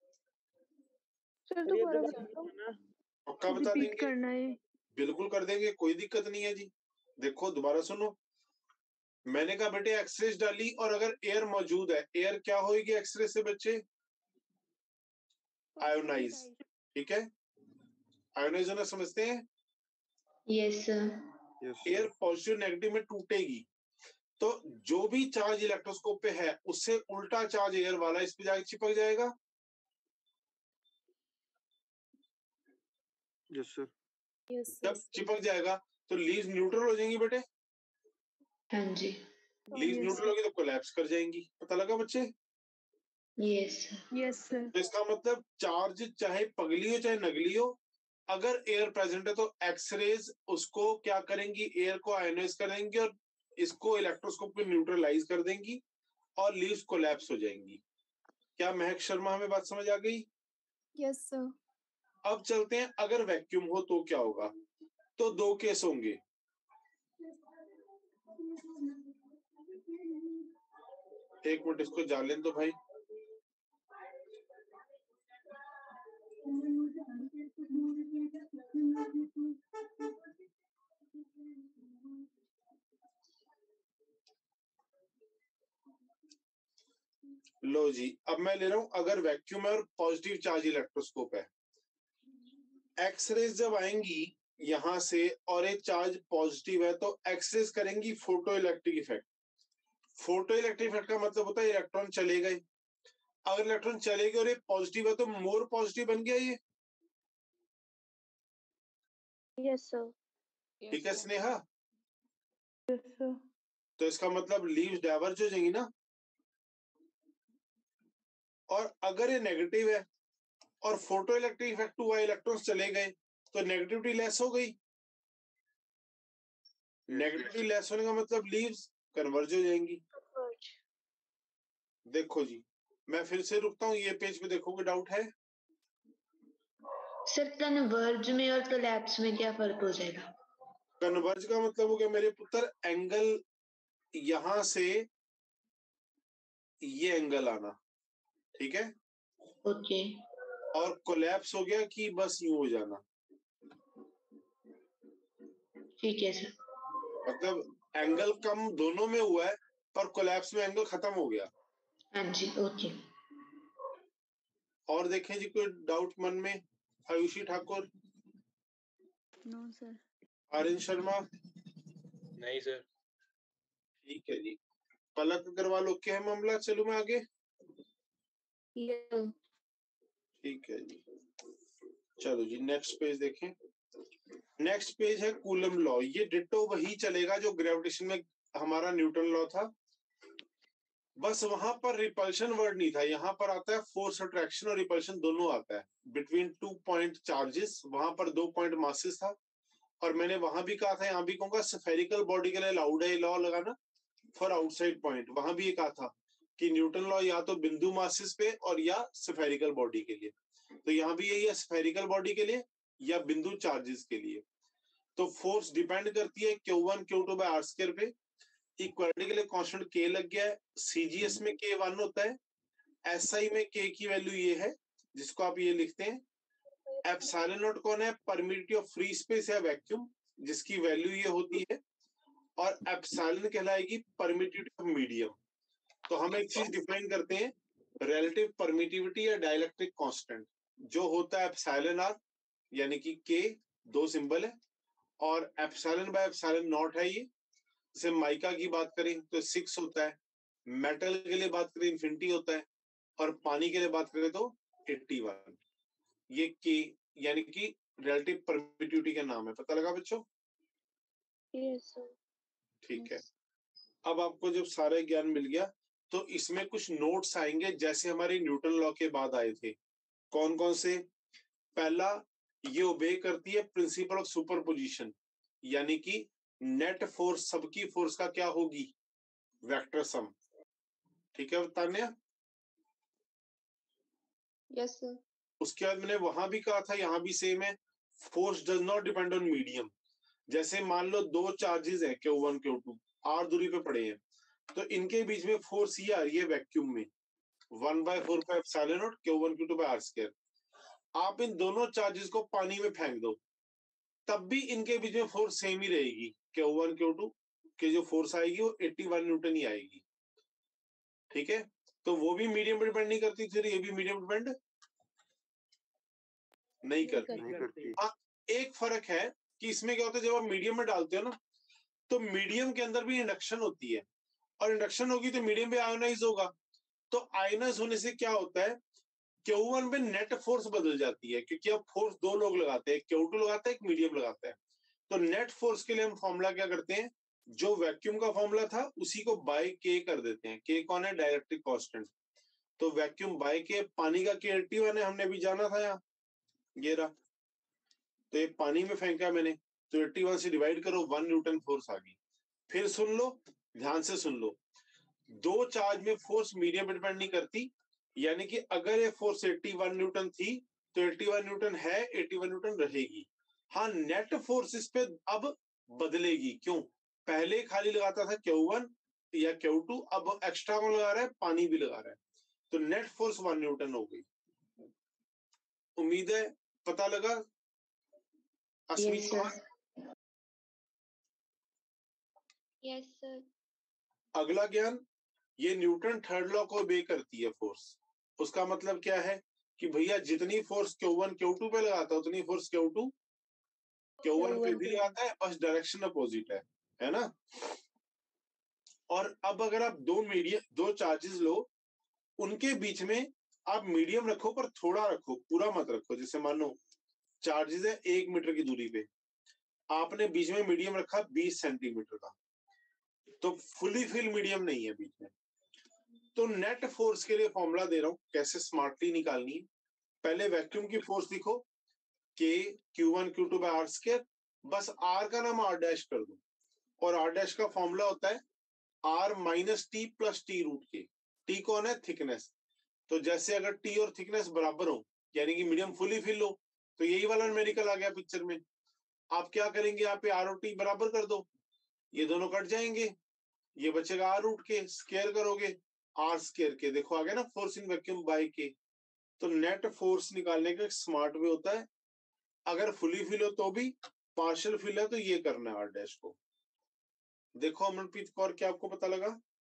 सर दोबारा बताओ, पक्का बता रिपीट देंगे, करना है। बिल्कुल कर देंगे, कोई दिक्कत नहीं है जी। देखो दोबारा सुनो, मैंने कहा बेटे एक्सरेज डाली और अगर एयर मौजूद है, एयर क्या होगी एक्सरे से बच्चे, आयोनाइज, ठीक है, आयोनाइज होना समझते हैं, yes sir. Air positive negative में टूटेगी, तो जो भी चार्ज इलेक्ट्रोस्कोप पे है उससे उल्टा चार्ज एयर वाला इस पे जाके चिपक जाएगा। Yes sir. जब चिपक जाएगा तो लीव्स न्यूट्रल हो जाएंगी बेटे, हाँ जी। लीव्स न्यूट्रल होगी तो कोलैप्स कर जाएंगी। पता लगा बच्चे? Yes yes sir. तो इसका मतलब चार्ज चाहे पगली हो चाहे नगली हो, अगर एयर प्रेजेंट है तो एक्सरेज उसको क्या करेंगी, एयर को आयोनाइज कर देंगी और इसको इलेक्ट्रोस्कोप में न्यूट्रलाइज कर देंगी और लीव्स कोलैप्स हो जाएंगी। क्या महक शर्मा हमें बात समझ आ गई? Yes sir. अब चलते हैं अगर वैक्यूम हो तो क्या होगा, तो दो केस होंगे। एक मिनट इसको जान लें तो भाई, लो जी, अब मैं ले रहा हूं अगर वैक्यूम है और पॉजिटिव चार्ज इलेक्ट्रोस्कोप है, एक्सरेज जब आएंगी यहां से और एक चार्ज पॉजिटिव है तो एक्सरेज करेंगी photo electric effect. Photo electric effect का मतलब होता है इलेक्ट्रॉन चले गए, अगर इलेक्ट्रॉन चले गए और ये पॉजिटिव है तो मोर पॉजिटिव बन गया ये, यस सर। ठीक है स्नेहा? Yes sir. तो इसका मतलब लीव्स डाइवर्ज हो जाएंगी ना, और अगर ये नेगेटिव है और फोटो इलेक्ट्रिक इफेक्ट हुआ, इलेक्ट्रॉन्स चले गए तो नेगेटिविटी लेस हो गई, नेगेटिविटी लेस होने का मतलब लीव्स कन्वर्ज हो जाएंगी। देखो जी, मैं फिर से रुकता हूँ, ये पेज पे देखोगे डाउट है? सर कन्वर्ज में और कोलैप्स में क्या फर्क हो जाएगा? कन्वर्ज का मतलब हो गया मेरे पुत्र एंगल यहां से ये एंगल आना, ठीक है, ओके। और कोलैप्स हो गया कि बस यूं हो जाना, ठीक है सर। मतलब एंगल कम दोनों में हुआ है पर कोलैप्स में एंगल खत्म हो गया। हाँ जी ओके। और देखें जी कोई डाउट मन में? Ayushi Thakur, no sir. आर्यन शर्मा, नहीं सर। ठीक है जी, पलक अग्रवाल ओके है मामला, चलो मैं आगे। ठीक है जी, चलो जी नेक्स्ट पेज देखें। नेक्स्ट पेज है कूलम लॉ, ये डिट्टो वही चलेगा जो ग्रेविटेशन में हमारा न्यूटन लॉ था। बस वहां पर रिपल्शन वर्ड नहीं था, यहाँ पर आता है फोर्स अट्रैक्शन और रिपल्शन दोनों आता है बिटवीन 2 पॉइंट चार्जेस। वहां पर 2 पॉइंट मासेस था, और मैंने वहां भी कहा था, यहाँ भी कहूंगा स्फेरिकल बॉडी के लिए अलाउड है लॉ लगाना फॉर आउटसाइड पॉइंट। वहां भी ये कहा था कि न्यूटन लॉ या तो बिंदु मासेस पे और या स्फेरिकल बॉडी के लिए, तो यहाँ भी यही है, स्फेरिकल बॉडी के लिए या बिंदु चार्जेस के लिए। तो फोर्स डिपेंड करती है Q1 Q2 by r square पे। इक्वालिटी के लिए कांस्टेंट K लग गया है, CGS में K 1 होता है, SI में K की वैल्यू ये है जिसको आप ये लिखते हैं। एप्सिलॉन नॉट कौन है? परमिटिविटी ऑफ फ्री स्पेस या वैक्यूम, जिसकी वैल्यू ये होती है, और एप्सिलॉन कहलाएगी परमिटिविटी ऑफ मीडियम। तो हम एक चीज डिफाइन करते हैं, रिलेटिव परमिटिविटी या डाइलेक्ट्रिक कांस्टेंट, जो होता है एप्सिलॉन आर यानी कि K, 2 सिंबल है, और एप्सिलॉन बाय एप्सिलॉन नॉट है ये। जैसे माइका की बात करें तो 6 होता है, मेटल के लिए बात करें इन्फिनिटी होता है, और पानी के लिए बात करें तो 81। ये K यानी कि रिलेटिव परमिटिविटी का नाम है। पता लगा बच्चों? Yes, sir. ठीक है। अब आपको जब सारा ज्ञान मिल गया तो इसमें कुछ नोट्स आएंगे जैसे हमारे न्यूटन लॉ के बाद आए थे। कौन कौन से? पहला, ये ओबे करती है प्रिंसिपल ऑफ सुपरपोजिशन, यानी कि नेट फोर्स सबकी फोर्स का क्या होगी? Vector sum. ठीक है तान्या? Yes sir. उसके बाद मैंने वहां भी कहा था, यहाँ भी सेम है, force does not depend on medium. जैसे मान लो 2 चार्जेस है Q1 Q2 r दूरी पे पड़े हैं, तो इनके बीच में फोर्स ये आ रही है वैक्यूम में 1/4 pi epsilon naught Q1 Q2 by r square. आप इन दोनों चार्जेस को पानी में फेंक दो, तब भी इनके बीच में फोर्स सेम ही रहेगी। Q1 Q2 की जो फोर्स आएगी वो 81 न्यूटन ही आएगी। ठीक है, तो वो भी मीडियम पे डिपेंड नहीं करती, फिर ये भी मीडियम डिपेंड नहीं करती। हाँ, एक फर्क है कि इसमें क्या होता है, जब आप मीडियम में डालते हो ना, तो मीडियम के अंदर भी इंडक्शन होती है, और इंडक्शन होगी तो मीडियम भी आयोनाइज होगा। तो आयोनाइज होने से क्या होता है, Q1 में नेट फोर्स बदल जाती है, क्योंकि अब फोर्स 2 लोग लगाते हैं, Q2 लगाता है, एक मीडियम लगाता है। तो नेट फोर्स के लिए हम फॉर्मूला क्या करते हैं, जो वैक्यूम का फॉर्मूला था उसी को बाय K कर देते हैं। K कौन है? Dielectric constant. तो वैक्यूम बाय K, पानी का K 81 है, हमने भी जाना था यहाँ, ये रहा। तो ये पानी में फेंका मैंने, तो 81 से डिवाइड करो, 1 न्यूटन फोर्स आ गई। फिर सुन लो, ध्यान से सुन लो, 2 चार्ज में फोर्स मीडियम पे डिपेंड नहीं करती, यानी कि अगर ये फोर्स 81 न्यूटन थी तो 81 न्यूटन है, 81 न्यूटन रहेगी। हाँ, नेट फोर्स इस पे अब बदलेगी। क्यों? पहले खाली लगाता था Q1 या Q2, अब एक्स्ट्रा कौन लगा रहा है? पानी भी लगा रहा है, तो नेट फोर्स 1 न्यूटन हो गई। उम्मीद है पता लगा। Ashwini Yes, Kumar, sir. Yes, sir. अगला ज्ञान, ये न्यूटन थर्ड लॉ को ओबे करती है फोर्स। उसका मतलब क्या है कि भैया जितनी फोर्स Q1 Q2 पे लगाता है उतनी फोर्स Q2 Q1 पे भी लगाता है, बस डायरेक्शन अपोजिट है ना। और अब अगर आप दो चार्जेस लो, उनके बीच में आप मीडियम रखो, पर थोड़ा रखो, पूरा मत रखो। जैसे मानो चार्जेस है 1 मीटर की दूरी पे, आपने बीच में मीडियम रखा 20 सेंटीमीटर का, तो फुली फिल मीडियम नहीं है बीच में। तो नेट फोर्स के लिए फॉर्मूला दे रहा हूं, कैसे स्मार्टली निकालनी है। पहले वैक्यूम की फोर्स लिखो, K Q1 Q2 by r square, बस r का नाम r डैश कर दो, और r डैश का फॉर्मूला होता है r minus t plus t root K. T कौन है? थिकनेस। तो जैसे अगर टी और थिकनेस बराबर हो, यानी कि मीडियम फुली फिल हो, तो यही वाला न्यूमेरिकल आ गया पिक्चर में। आप क्या करेंगे, यहाँ पे r और t बराबर कर दो, ये दोनों कट जाएंगे, ये बचेगा r रूट के, स्क्वायर करोगे r स्क्वायर के, देखो आ गया ना force in vacuum by K। तो नेट फोर्स निकालने का एक स्मार्ट वे होता है, अगर फुली फिल हो तो भी, पार्शियल फिल है तो ये करना है r डैश को। देखो अमनप्रीत कौर, क्या आपको पता लगा?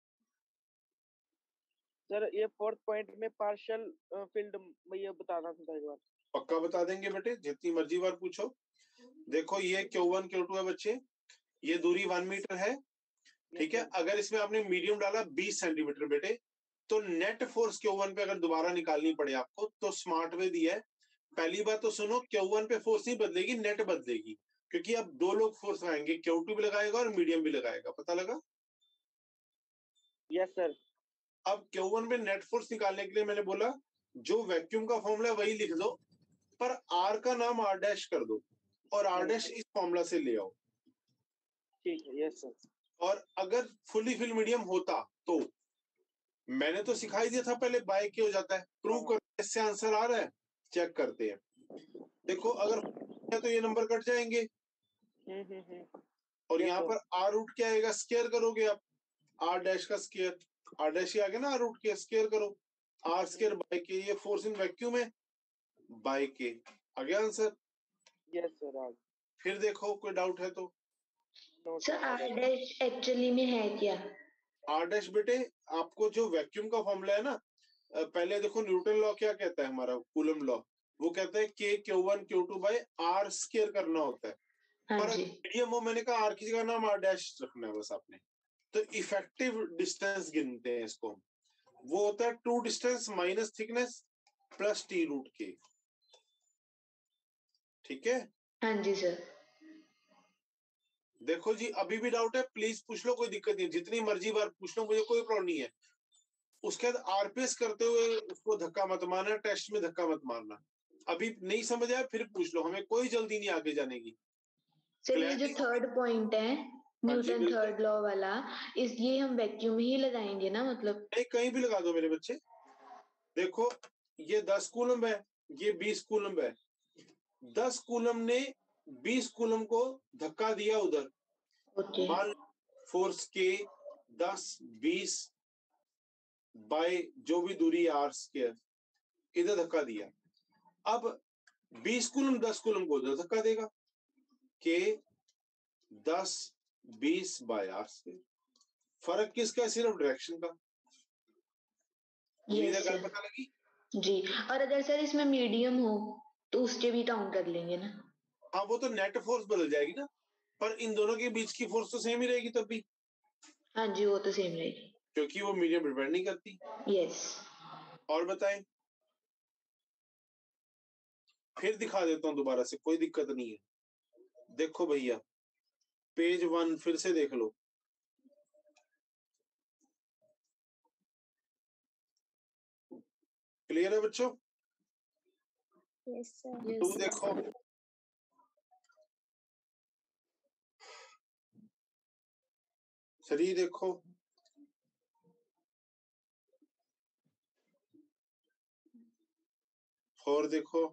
सर ये 4th पॉइंट में पार्शियल फील्ड ये बताना था एक बार। पक्का बता देंगे बेटे, जितनी मर्जी बार पूछो। देखो ये Q1 Q2 है बच्चे, ये दूरी 1 मीटर है, ठीक है। अगर इसमें आपने मीडियम डाला 20 सेंटीमीटर बेटे, तो नेट फोर्स Q1 पे अगर दोबारा निकालनी पड़े आपको, तो स्मार्ट वे दिया है। पहली बात तो सुनो, Q1 पे फोर्स नहीं बदलेगी, नेट बदलेगी, क्योंकि अब 2 लोग फोर्स लगाएंगे, Q2 भी लगाएगा और मीडियम भी लगाएगा। पता लगा? Yes sir. अब Q1 पे नेट फोर्स निकालने के लिए मैंने बोला जो वैक्यूम का फॉर्मूला है वही लिख दो, पर R का नाम R डैश कर दो और R डैश इस फॉर्मूला से ले आओ। ठीक है, यस सर। और अगर फुली फिल मीडियम होता तो मैंने तो सिखाई दिया था पहले बाय के हो जाता है, प्रूव कर इससे आंसर आ रहा है, चेक करते हैं। देखो अगर है तो ये नंबर कट जाएंगे और Yes, यहाँ sir. पर आर रूट क्या आएगा, स्केयर करोगे आप आर डैश का स्केयर, आर डैश ही आ गया ना, आर रूट के स्केयर करो, आर स्केयर बाय के, ये फोर्स इन वैक्यूम है बाय के, आ गया आंसर। Yes sir. फिर देखो कोई डाउट है तो। सर आर डैश एक्चुअली में है क्या? आर डैश बेटे आपको जो वैक्यूम का फॉर्मूला है ना, पहले देखो न्यूटन लॉ क्या कहता है हमारा, कूलम लॉ, वो कहता है के Q1 Q2 by are square करना होता है। पर मीडियम हो मैंने कहा आर की जगह नाम आर डैश रखना है बस आपने। तो इफेक्टिव डिस्टेंस गिनते हैं इसको हम, वो होता है true distance minus thickness plus t root K. ठीक है? हाँ जी सर। देखो जी अभी भी डाउट है प्लीज पूछ लो, कोई दिक्कत नहीं, जितनी मर्जी बार पूछ लो, मुझे कोई प्रॉब्लम नहीं है। उसके बाद आरपीएस करते हुए उसको धक्का मत मारना, टेस्ट में धक्का मत मारना। अभी नहीं समझ आया फिर पूछ लो, हमें कोई जल्दी नहीं आगे जाने की। सर ये जो थर्ड पॉइंट है न्यूटन थर्ड लॉ वाला, ये हम वैक्यूम ही लगाएंगे ना, मतलब नहीं कहीं भी लगा दो मेरे बच्चे। देखो ये 10 कूलम है, ये 20 कूलम है, 10 कूलम ने 20 कूलम को धक्का दिया उधर, मान फोर्स के 10 20 बाय जो भी दूरी आर स्क्वायर इधर धक्का दिया। अब 20 कूलम 10 कूलम को उधर धक्का देगा, के 10 20 बाय आर स्क्वायर। फर्क किसका? सिर्फ डायरेक्शन का। उम्मीद है गल पता लगी जी। और अगर सर इसमें मीडियम हो तो उसके भी काउंट कर लेंगे ना? हाँ वो तो नेट फोर्स बदल जाएगी ना, पर इन दोनों के बीच की फोर्स तो सेम ही रहेगी तब भी। हाँ जी वो तो सेम रहेगी क्योंकि वो मीडियम डिपेंड नहीं करती। यस। और बताएं, फिर दिखा देता हूं दोबारा से, कोई दिक्कत नहीं है। देखो भैया पेज 1 फिर से देख लो। क्लियर है बच्चों? Yes sir. 2 देखो, थ्री देखो, फोर देखो,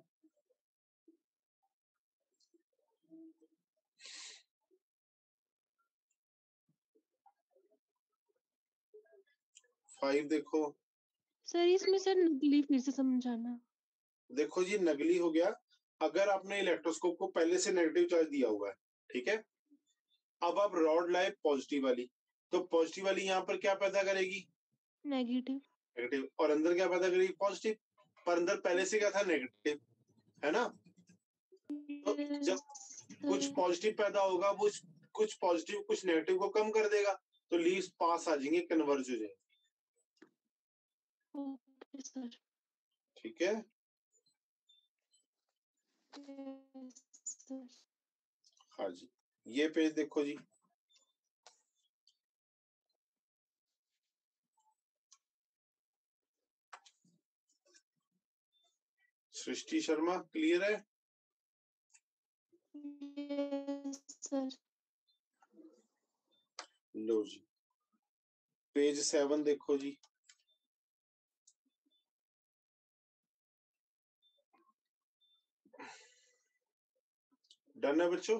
फाइव देखो। सर इसमें सर नकली फिर से समझाना। देखो जी नकली हो गया अगर आपने इलेक्ट्रोस्कोप को पहले से नेगेटिव चार्ज दिया हुआ है, ठीक है। अब आप रॉड लाए पॉजिटिव वाली, तो पॉजिटिव वाली यहाँ पर क्या पैदा करेगी? नेगेटिव। नेगेटिव। और अंदर क्या पैदा करेगी? पॉजिटिव। पर अंदर पहले से क्या था? नेगेटिव, है ना। तो जब कुछ पॉजिटिव पैदा होगा वो कुछ पॉजिटिव कुछ नेगेटिव को कम कर देगा, तो लीव्स पास आ जाएंगे, कन्वर्ज हो जाएंगे। Okay sir. ठीक है। सर हाँ जी ये पेज देखो जी, सृष्टि शर्मा क्लियर है? सर लो जी पेज 7 देखो जी। डन है बच्चों?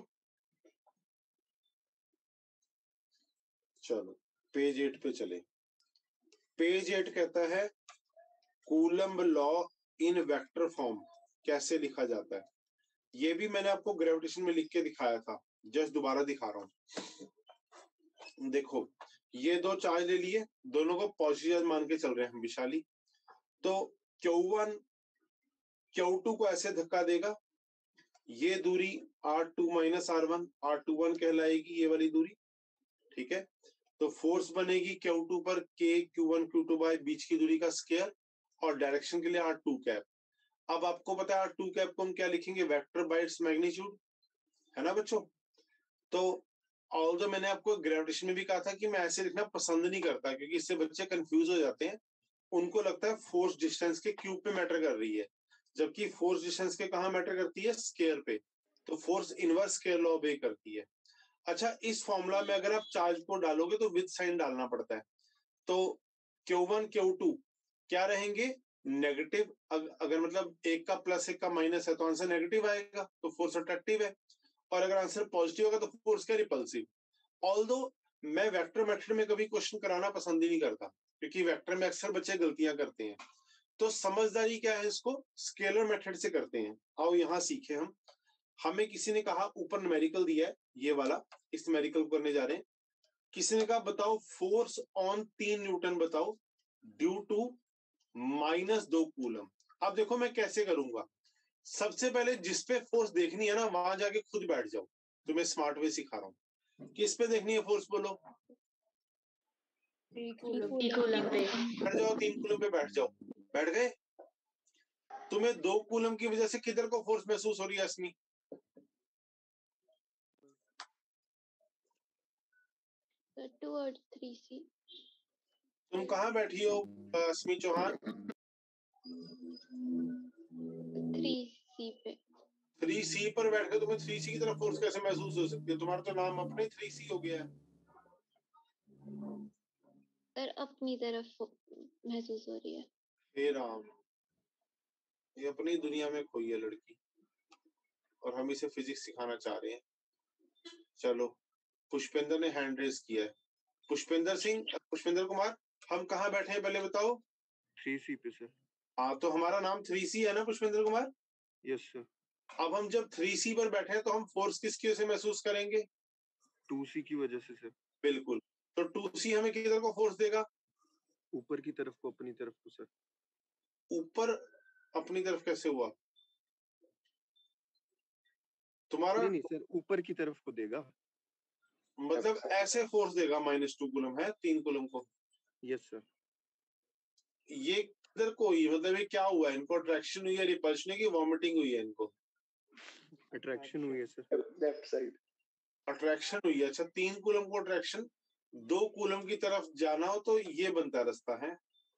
चलो पेज 8 पे चले। पेज 8 कहता है coulomb law in vector form कैसे लिखा जाता है। ये भी मैंने आपको ग्रेविटेशन में लिख के दिखाया था, जस्ट दोबारा दिखा रहा हूं। देखो ये दो चार्ज ले लिए, दोनों को पॉजिटिव चार्ज मान के चल रहे हैं हम विशाली। तो Q1 Q2 को ऐसे धक्का देगा, ये दूरी R2 माइनस R1 R21 कहलाएगी ये वाली दूरी, ठीक है। तो फोर्स बनेगी Q2 पर K Q1 Q2 बाय बीच की दूरी का स्क्वायर, और डायरेक्शन के लिए R2 कैप। अब आपको पता है R2 कैप को हम क्या लिखेंगे? वेक्टर बाय इट्स मैग्नीट्यूड, है ना बच्चों। तो ऑल्दो मैंने आपको ग्रेविटेशन में भी कहा था कि मैं ऐसे लिखना पसंद नहीं करता, क्योंकि इससे बच्चे कंफ्यूज हो जाते हैं, उनको लगता है फोर्स डिस्टेंस के क्यूब पे मैटर कर रही है, जबकि फोर्स डिस्टेंस के कहाँ मैटर करती है, स्केयर पे। तो force inverse square law obey करती है। अच्छा, इस फॉर्मूला में अगर आप चार्ज को डालोगे तो विद साइन डालना पड़ता है, तो Q1 Q2 क्या रहेंगे, नेगेटिव। अगर मतलब एक का प्लस एक का माइनस है तो आंसर नेगेटिव आएगा, तो फोर्स अट्रैक्टिव है। और अगर आंसर पॉजिटिव होगा तो फोर्स क्या, रिपल्सिव। ऑल्दो मैं वेक्टर मेथड में कभी क्वेश्चन कराना पसंद ही नहीं करता, क्योंकि वेक्टर में अक्सर बच्चे गलतियां करते हैं। तो समझदारी क्या है, इसको स्केलर मेथड से करते हैं। आओ यहां सीखे हम। हमें किसी ने कहा ऊपर न्यूमेरिकल दिया है ये वाला, इस न्यूमेरिकल को करने जा रहे हैं। किसी ने कहा बताओ फोर्स ऑन 3 न्यूटन बताओ ड्यू टू -2 कूलम। अब देखो मैं कैसे करूंगा। सबसे पहले जिस पे फोर्स देखनी है ना, वहां जाके खुद बैठ जाओ, तुम्हें स्मार्ट वे सिखा रहा हूं। किस पे देखनी है फोर्स, बोलो। 3 कूलम पे। बैठ जाओ, 3 कूलम पे बैठ जाओ। बैठ गए। तुम्हें 2 कूलम की वजह से किधर को फोर्स महसूस हो रही है अस्मी? 2 और 3C। तुम कहाँ बैठी हो अस्मी चौहान? 3C पे। 3C पर बैठ के तुम्हें 3C की तरफ फोर्स कैसे महसूस हो सकती है? तुम्हारा तो नाम अपने 3C हो गया है। सर अपनी तरफ महसूस हो रही है। हे राम, ये अपनी दुनिया में खोई है लड़की, और हम इसे फिजिक्स सिखाना चाह रहे हैं। चलो, पुष्पेंद्र ने हैंड रेज किया है। पुष्पेंद्र सिंह, पुष्पेंद्र कुमार, हम कहाँ बैठे हैं पहले बताओ? 3C पे सर। हाँ, तो हमारा नाम 3C है ना पुष्पेंद्र कुमार? Yes sir. अब हम जब 3C पर बैठे हैं तो हम फोर्स किसकी वजह से महसूस करेंगे? 2C की वजह से सर। बिल्कुल। तो 2C हमें किधर को फोर्स देगा? ऊपर की तरफ को, अपनी तरफ को सर। ऊपर अपनी तरफ कैसे हुआ तुम्हारा? नहीं सर, ऊपर की तरफ को देगा, मतलब ऐसे फोर्स देगा -2 कूलम है 3 कूलम को। Yes sir. ये किधर को हुई, मतलब ये क्या हुआ, इनको अट्रैक्शन हुई है, रिपल्शन हुई, वॉमिटिंग हुई है? इनको अट्रैक्शन हुई है सर, लेफ्ट साइड अट्रैक्शन हुई है। अच्छा, 3 कूलम को अट्रैक्शन, 2 कूलम की तरफ जाना हो तो ये बनता रास्ता है।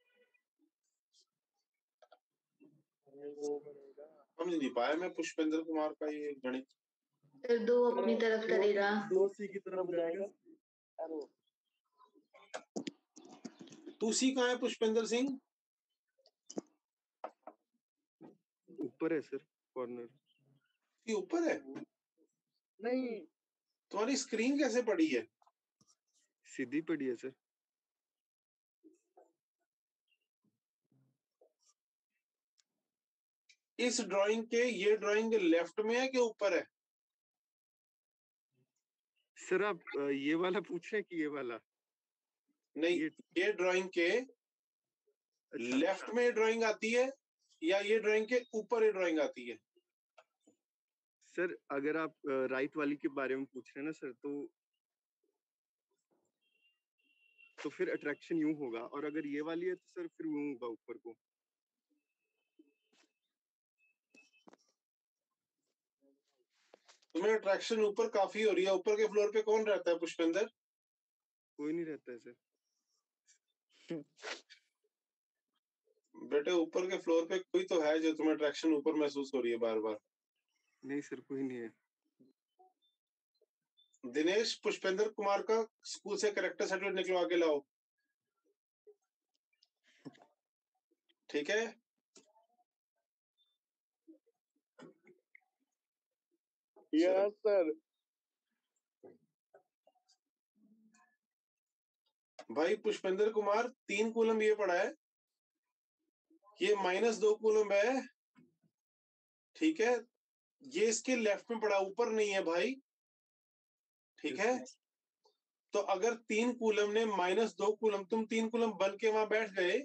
समझ नहीं पाया मैं पुष्पेंद्र कुमार का ये गणित। फिर 2 अपनी तरफ करेगा, 2C की तरफ जाएगा। 2C कहाँ है पुष्पेंद्र सिंह? ऊपर है सर, कॉर्नर। ये ऊपर है? नहीं, तुम्हारी स्क्रीन कैसे पड़ी है? सीधी पड़ी है सर। इस ड्राइंग के, ये ड्राइंग लेफ्ट में है कि ऊपर है? सर आप ये वाला पूछ रहे हैं कि ये वाला? नहीं, ये ड्राइंग के लेफ्ट में ड्राइंग आती है या ये ड्राइंग के ऊपर ये ड्राइंग आती है? सर अगर आप राइट वाली के बारे में पूछ रहे हैं ना सर, तो फिर अट्रैक्शन यूं होगा, और अगर ये वाली है तो सर फिर यूं होगा ऊपर को। तुम्हें अट्रैक्शन ऊपर काफी हो रही है। ऊपर के फ्लोर पे कौन रहता है पुष्पेंद्र? कोई नहीं रहता है सर। बेटे, ऊपर के फ्लोर पे कोई तो है जो तुम्हें अट्रैक्शन ऊपर महसूस हो रही है बार बार। नहीं सर, कोई नहीं है। दिनेश, पुष्पेंद्र कुमार का स्कूल से कैरेक्टर सर्टिफिकेट निकलवा के लाओ, ठीक है? Yes sir. भाई पुष्पेंद्र कुमार, 3 कूलम ये पड़ा है, ये -2 कूलम है, ठीक है? ये इसके लेफ्ट में पड़ा, ऊपर नहीं है भाई, ठीक है? तो अगर 3 कूलम ने -2 कूलम, तुम 3 कूलम बन के वहां बैठ गए?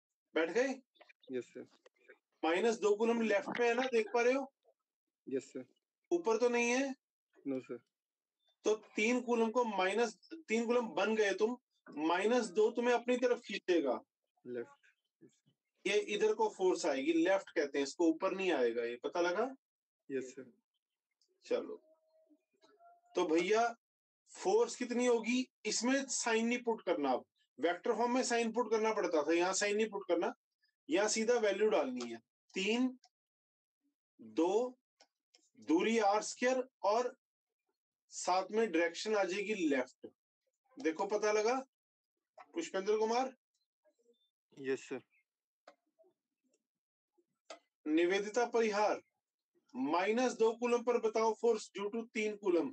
Yes sir. -2 कूलम लेफ्ट में है ना, देख पा रहे हो? Yes sir. ऊपर तो नहीं है? No sir. तो 3 कूलम को -3 कूलम बन गए तुम, -2 तुम्हें अपनी तरफ खींचेगा, लेफ्ट। ये इधर को फोर्स आएगी, लेफ्ट कहते हैं इसको, ऊपर नहीं आएगा। ये पता लगा? Yes sir. चलो, तो भैया फोर्स कितनी होगी, इसमें साइन नहीं पुट करना, अब वेक्टर फॉर्म में साइन पुट करना पड़ता था, यहाँ साइन नहीं पुट करना, यहाँ सीधा वैल्यू डालनी है 3 2 दूरी आर स्क्वायर और साथ में डायरेक्शन आ जाएगी लेफ्ट। देखो पता लगा Pushpendra Kumar? Yes sir. Nivedita Parihar, -2 coulomb पर बताओ force due to 3 coulomb.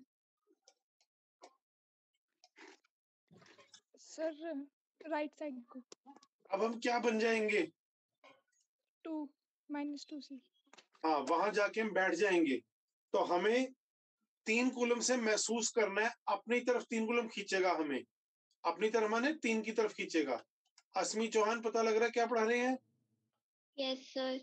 Sir right side को अब हम क्या बन जाएंगे? 2 -2c। हाँ, वहां जाके हम बैठ जाएंगे। तो हमें 3 कूलम से महसूस करना है, अपनी तरफ 3 कूलम खींचेगा, हमें अपनी तरफ माने 3 की तरफ खींचेगा। अस्मी चौहान पता लग रहा है क्या पढ़ा रहे हैं? Yes sir.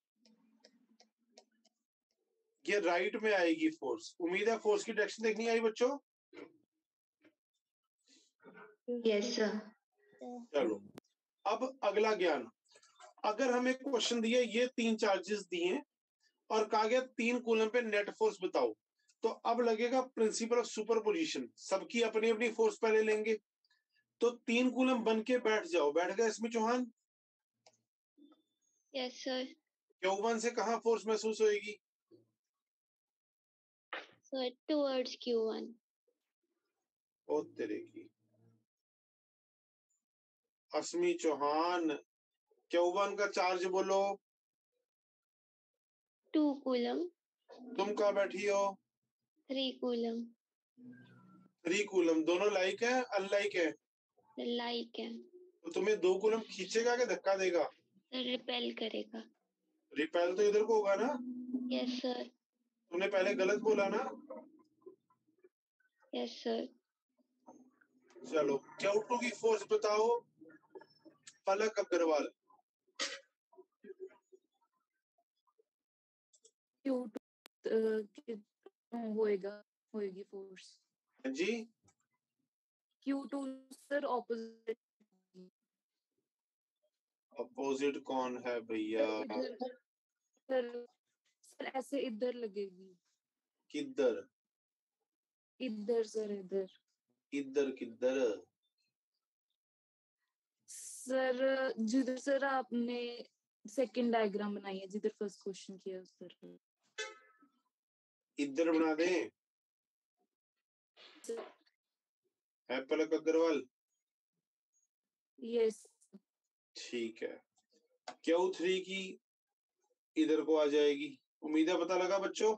ये राइट में आएगी फोर्स। उम्मीद है फोर्स की डायरेक्शन देखनी आई बच्चों? Yes sir. चलो अब अगला ज्ञान, अगर हमें क्वेश्चन दिया ये 3 चार्जेस दिए और कहा गया 3 कूलम पे नेट फोर्स बताओ, तो अब लगेगा प्रिंसिपल ऑफ सुपरपोजिशन, सबकी अपनी अपनी फोर्स पहले लेंगे। तो 3 कूलम बन के बैठ जाओ। बैठ गए इसमें चौहान? Yes sir. Q1 से कहां फोर्स महसूस होएगी? Sir towards Q1। ओ तेरे की अस्मी चौहान, Q1 का चार्ज बोलो। 2 कूलम। तुम कहाँ बैठी हो? 3 कूलम। 3 कूलम। दोनों लाइक है अनलाइक है? लाइक है। तो तुम्हें 2 कूलम खींचेगा कि धक्का देगा? सर रिपेल करेगा। रिपेल तो इधर को होगा ना? Yes sir. तुमने पहले गलत बोला ना? Yes sir. चलो Q2 की फोर्स बताओ पलक अग्रवाल। Q2 होएगी फोर्स। जी Q2 सर ऑपोजिट। अपोजिट कौन है भैया? सर ऐसे इधर लगेगी। किधर? इधर सर इधर। इधर किधर? सर जिधर सर आपने सेकंड डायग्राम बनाई है, जिधर फर्स्ट क्वेश्चन किया उधर। इधर बना दे है पलक अग्रवाल? यस। ठीक है, Q3 की इधर को आ जाएगी। उम्मीद है पता लगा बच्चों?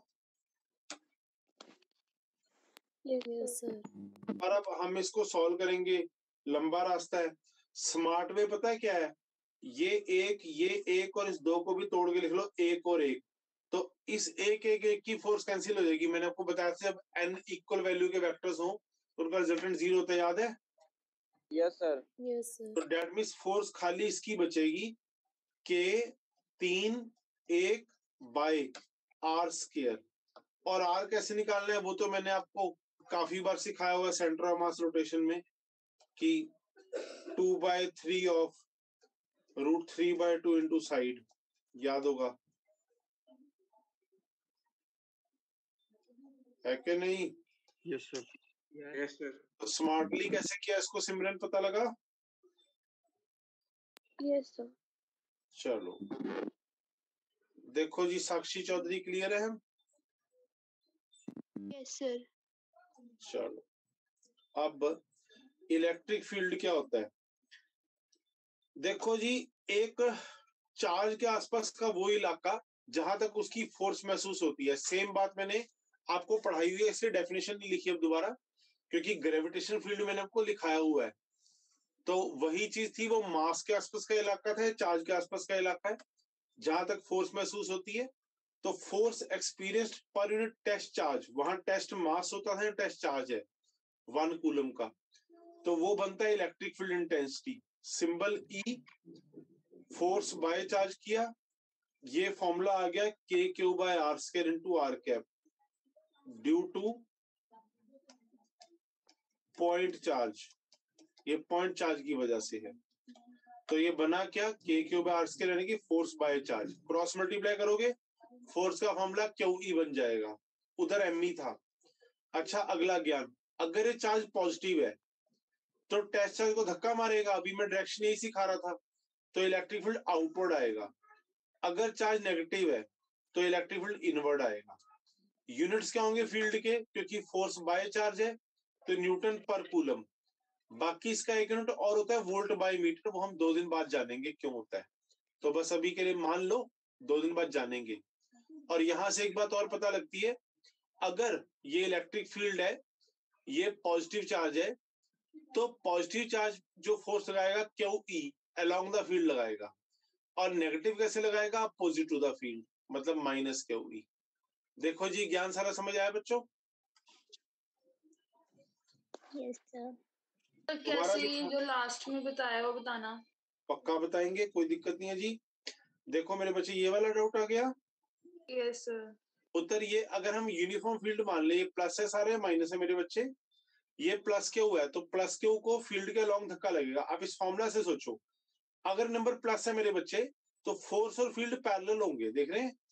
Yes sir. और अब हम इसको सॉल्व करेंगे, लंबा रास्ता है। स्मार्ट वे पता है क्या है? ये एक और इस 2 को भी तोड़ के लिख लो, 1 और 1। तो इस एक की फोर्स कैंसिल हो जाएगी। मैंने आपको बताया था जब n इक्वल वैल्यू के वेक्टर्स हो तो उनका रिजल्टेंट 0 होता है, याद है? Yes sir. Yes sir. तो डेट मीन्स फोर्स खाली इसकी बचेगी K3 1 बाय आर स्क्वायर। और आर कैसे निकालना है वो तो मैंने आपको काफी बार सिखाया हुआ सेंटर ऑफ मास रोटेशन में कि 2/3 ऑफ √3/2 इंटू साइड, याद होगा है कि नहीं? Yes sir. Yes sir. तो स्मार्टली कैसे किया इसको सिमरन पता लगा? Yes sir. चलो देखो जी, साक्षी चौधरी क्लियर है हम? Yes sir. चलो अब इलेक्ट्रिक फील्ड क्या होता है? देखो जी, एक चार्ज के आसपास का वो इलाका जहां तक उसकी फोर्स महसूस होती है। सेम बात मैंने आपको पढ़ाई हुई है, इसलिए डेफिनेशन नहीं लिखी अब दोबारा, क्योंकि ग्रेविटेशन फील्ड मैंने आपको लिखाया हुआ है। तो वही चीज थी, वो मास के आसपास का इलाका था, चार्ज के आसपास का इलाका है जहां तक फोर्स महसूस होती है। तो force experienced per unit test charge, वहां टेस्ट मास होता था, टेस्ट चार्ज है 1 कूलम का, तो वो बनता है electric field intensity. Symbol E, force by charge किया, ये फॉर्मूला आ गया K/r² into r cap due to point charge. ये पॉइंट चार्ज की वजह से है। तो ये बना क्या? K/r² यानी कि force by charge. Cross multiply करोगे फोर्स का फॉर्मूला QE बन जाएगा, उधर ME था। अच्छा अगला ज्ञान, अगर ये चार्ज पॉजिटिव है तो टेस्ट चार्ज को धक्का मारेगा, अभी मैं डायरेक्शन यही सिखा रहा था, तो इलेक्ट्रिक फील्ड आउटवर्ड आएगा। अगर चार्ज नेगेटिव है तो इलेक्ट्रिक फील्ड इनवर्ड आएगा। यूनिट्स क्या होंगे फील्ड के, क्योंकि फोर्स बाय चार्ज है तो न्यूटन पर कूलम। बाकी इसका एक यूनिट और होता है वोल्ट बाय मीटर, वो हम 2 दिन बाद जानेंगे क्यों होता है, तो बस अभी के लिए मान लो 2 दिन बाद जानेंगे। और यहां से एक बात और पता लगती है, अगर ये इलेक्ट्रिक फील्ड है, ये पॉजिटिव चार्ज है, तो पॉजिटिव चार्ज जो फोर्स लगाएगा Q E along the field लगाएगा, और नेगेटिव कैसे लगाएगा, अपोजिट टू द फील्ड, मतलब माइनस क्यू ई। देखो जी ज्ञान सारा समझ आया बच्चों? Yes sir. तो कैसे ये जो लास्ट में बताया वो बताना। पक्का बताएंगे, कोई दिक्कत नहीं है जी। देखो मेरे बच्चे ये वाला डाउट आ गया? Yes sir. उत्तर ये, अगर हम यूनिफॉर्म फील्ड मान ले, ये प्लस है सारे माइनस है मेरे बच्चे, ये प्लस क्यू है तो प्लस क्यू को फील्ड के अलोंग धक्का लगेगा। आप इस फॉर्मूला से सोचो, अगर नंबर प्लस है मेरे बच्चे तो फोर्स और फील्ड पैरेलल होंगे, देख रहे हैं?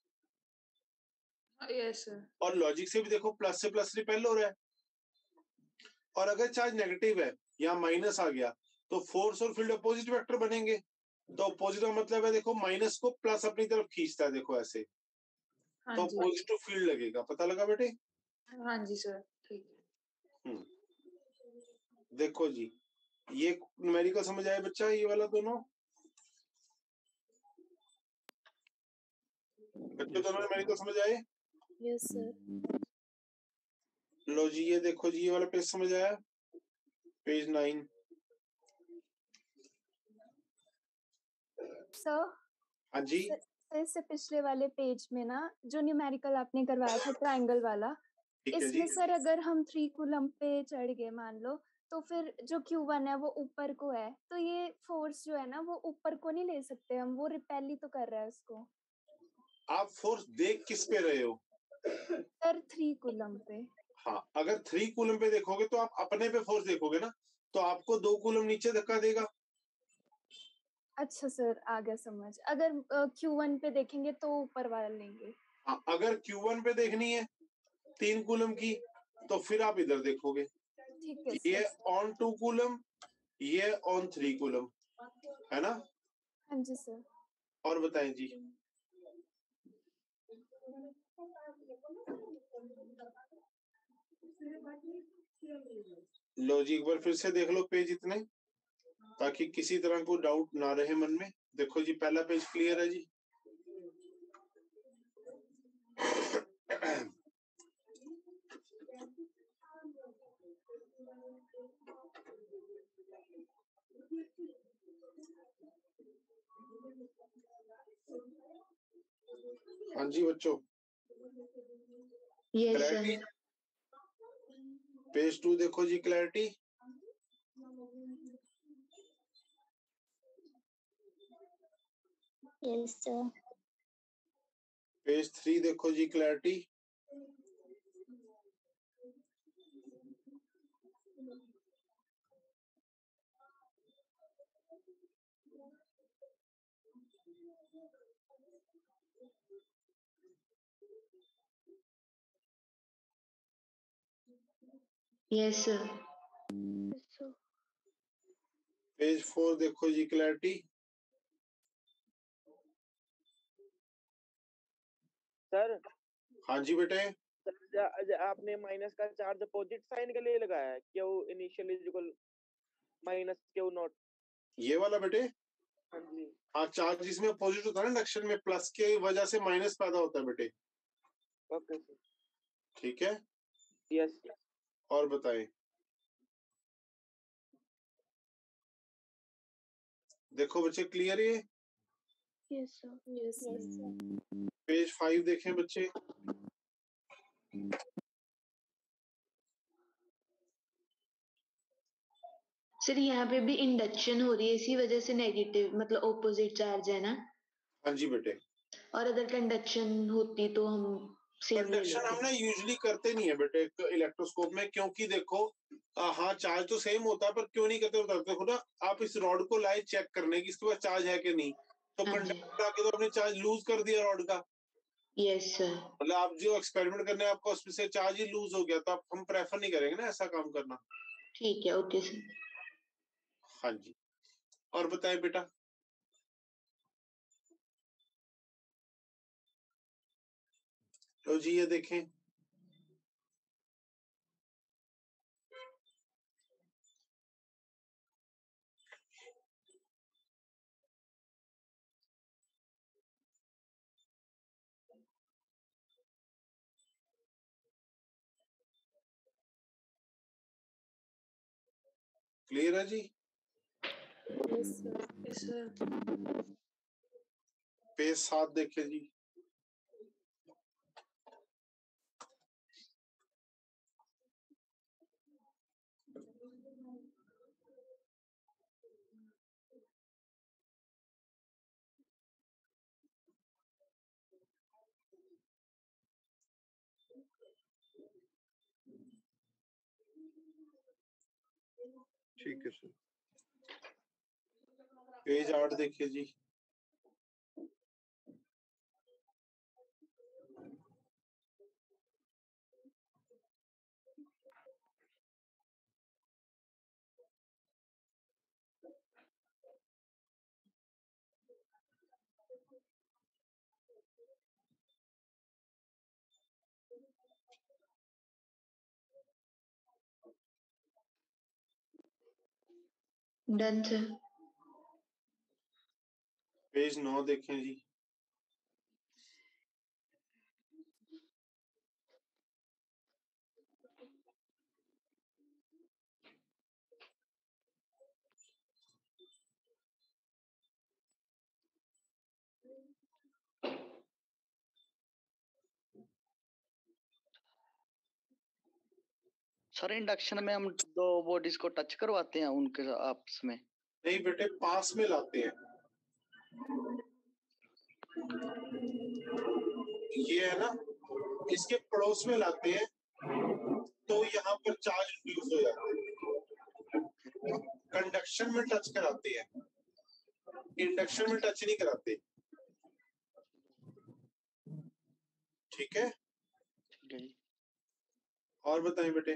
Yes sir. और लॉजिक से भी देखो प्लस से प्लस रिपेल हो रहा है। और अगर चार्ज नेगेटिव है, यहाँ माइनस आ गया, तो फोर्स और फील्ड अपोजिट वेक्टर बनेंगे। तो अपोजिट का मतलब है, देखो माइनस को प्लस अपनी तरफ खींचता है, देखो ऐसे, तो अपोजिट फील्ड लगेगा। पता लगा बेटे? हाँ जी सर, ठीक है। देखो जी, ये न्यूमेरिकल समझ आया बच्चा, ये वाला दोनों बच्चों, दोनों न्यूमेरिकल समझ आए? Yes sir. लो जी, ये देखो जी, ये वाला पेज समझ आया? Page 9 sir. हाँ जी। इससे पिछले वाले पेज में ना जो न्यूमेरिकल आपने करवाया था ट्रायंगल वाला, इसमें सर अगर हम 3 कूलम पे चढ़ गए मान लो, तो फिर जो Q1 है वो ऊपर को है, तो ये फोर्स जो है ना वो ऊपर को नहीं ले सकते हम, वो रिपेल ही तो कर रहा है उसको। आप फोर्स देख किस पे रहे हो? सर 3 कूलम पे। हाँ, अगर 3 कूलम पे देखोगे तो आप अपने पे फोर्स देखोगे ना, तो आपको 2 कूलम नीचे धक्का देगा। अच्छा सर, आ गया समझ। अगर Q1 पे देखेंगे तो ऊपर वाला लेंगे। हाँ, अगर Q1 पे देखनी है 3 कूलम की, तो फिर आप इधर देखोगे। ठीक है। ये ऑन 2 कूलम, ये ऑन 3 कूलम, है ना? हाँ जी सर। और बताएं जी। लो जी, एक बार फिर से देख लो पेज इतने, ताकि किसी तरह को डाउट ना रहे मन में। देखो जी, पहला पेज क्लियर है जी? हाँ जी बच्चों, क्लैरिटी? पेज 2 देखो जी, क्लैरिटी? Yes sir. पेज 3 देखो जी, क्लैरिटी? Yes sir. पेज 4 देखो जी, क्लैरिटी? सर। हाँ जी बेटे। आपने माइनस का चार्ज अपोजिट साइन के लिए लगाया है, Q initial is equal minus Q naught, ये वाला बेटे? हाँ जी। हाँ, चार्ज जिसमें अपोजिट होता है ना इंडक्शन में, प्लस के वजह से माइनस पैदा होता है बेटे। Okay sir. ठीक है। यस। और बताएं। देखो बच्चे, क्लियर है? Yes sir. Yes sir. Page 5 देखें बच्चे। सर यहाँ पे भी इंडक्शन हो रही है, इसी वजह से नेगेटिव मतलब ऑपोजिट चार्ज है ना? हाँ जी बेटे। और अगर कंडक्शन होती तो हम सेम ले कंडक्शन लेते। हम ना यूजुअली करते नहीं है बेटे इलेक्ट्रोस्कोप में, क्योंकि देखो हाँ चार्ज तो सेम होता है, पर क्यों नहीं करते बताते। देखो ना, आप इस रॉड को लाए चेक करने की इसके पास चार्ज है कि नहीं, तो कंडक्टर आके तो अपने चार्ज लूज कर दिया रॉड का, यस सर। मतलब आप जो एक्सपेरिमेंट करने आपको उसमें से चार्ज ही लूज हो गया तो आप हम प्रेफर नहीं करेंगे ना ऐसा काम करना। ठीक है, ओके सर। हाँ जी, और बताएं बेटा। तो जी ये देखें, क्लियर है जी। Yes sir. पेज 7 देखे जी। ठीक है सर। पेज 8 देखिए जी। Done sir. पेज 9 देखें जी। सर इंडक्शन में हम दो बॉडीज को टच करवाते हैं उनके आपस में? नहीं बेटे, पास में लाते हैं। ये है ना, इसके पड़ोस में लाते हैं तो यहाँ पर चार्ज इंड्यूस हो जाता है। कंडक्शन में टच कराते हैं, इंडक्शन में टच नहीं कराते। ठीक है, ठीक है जी। और बताएं बेटे।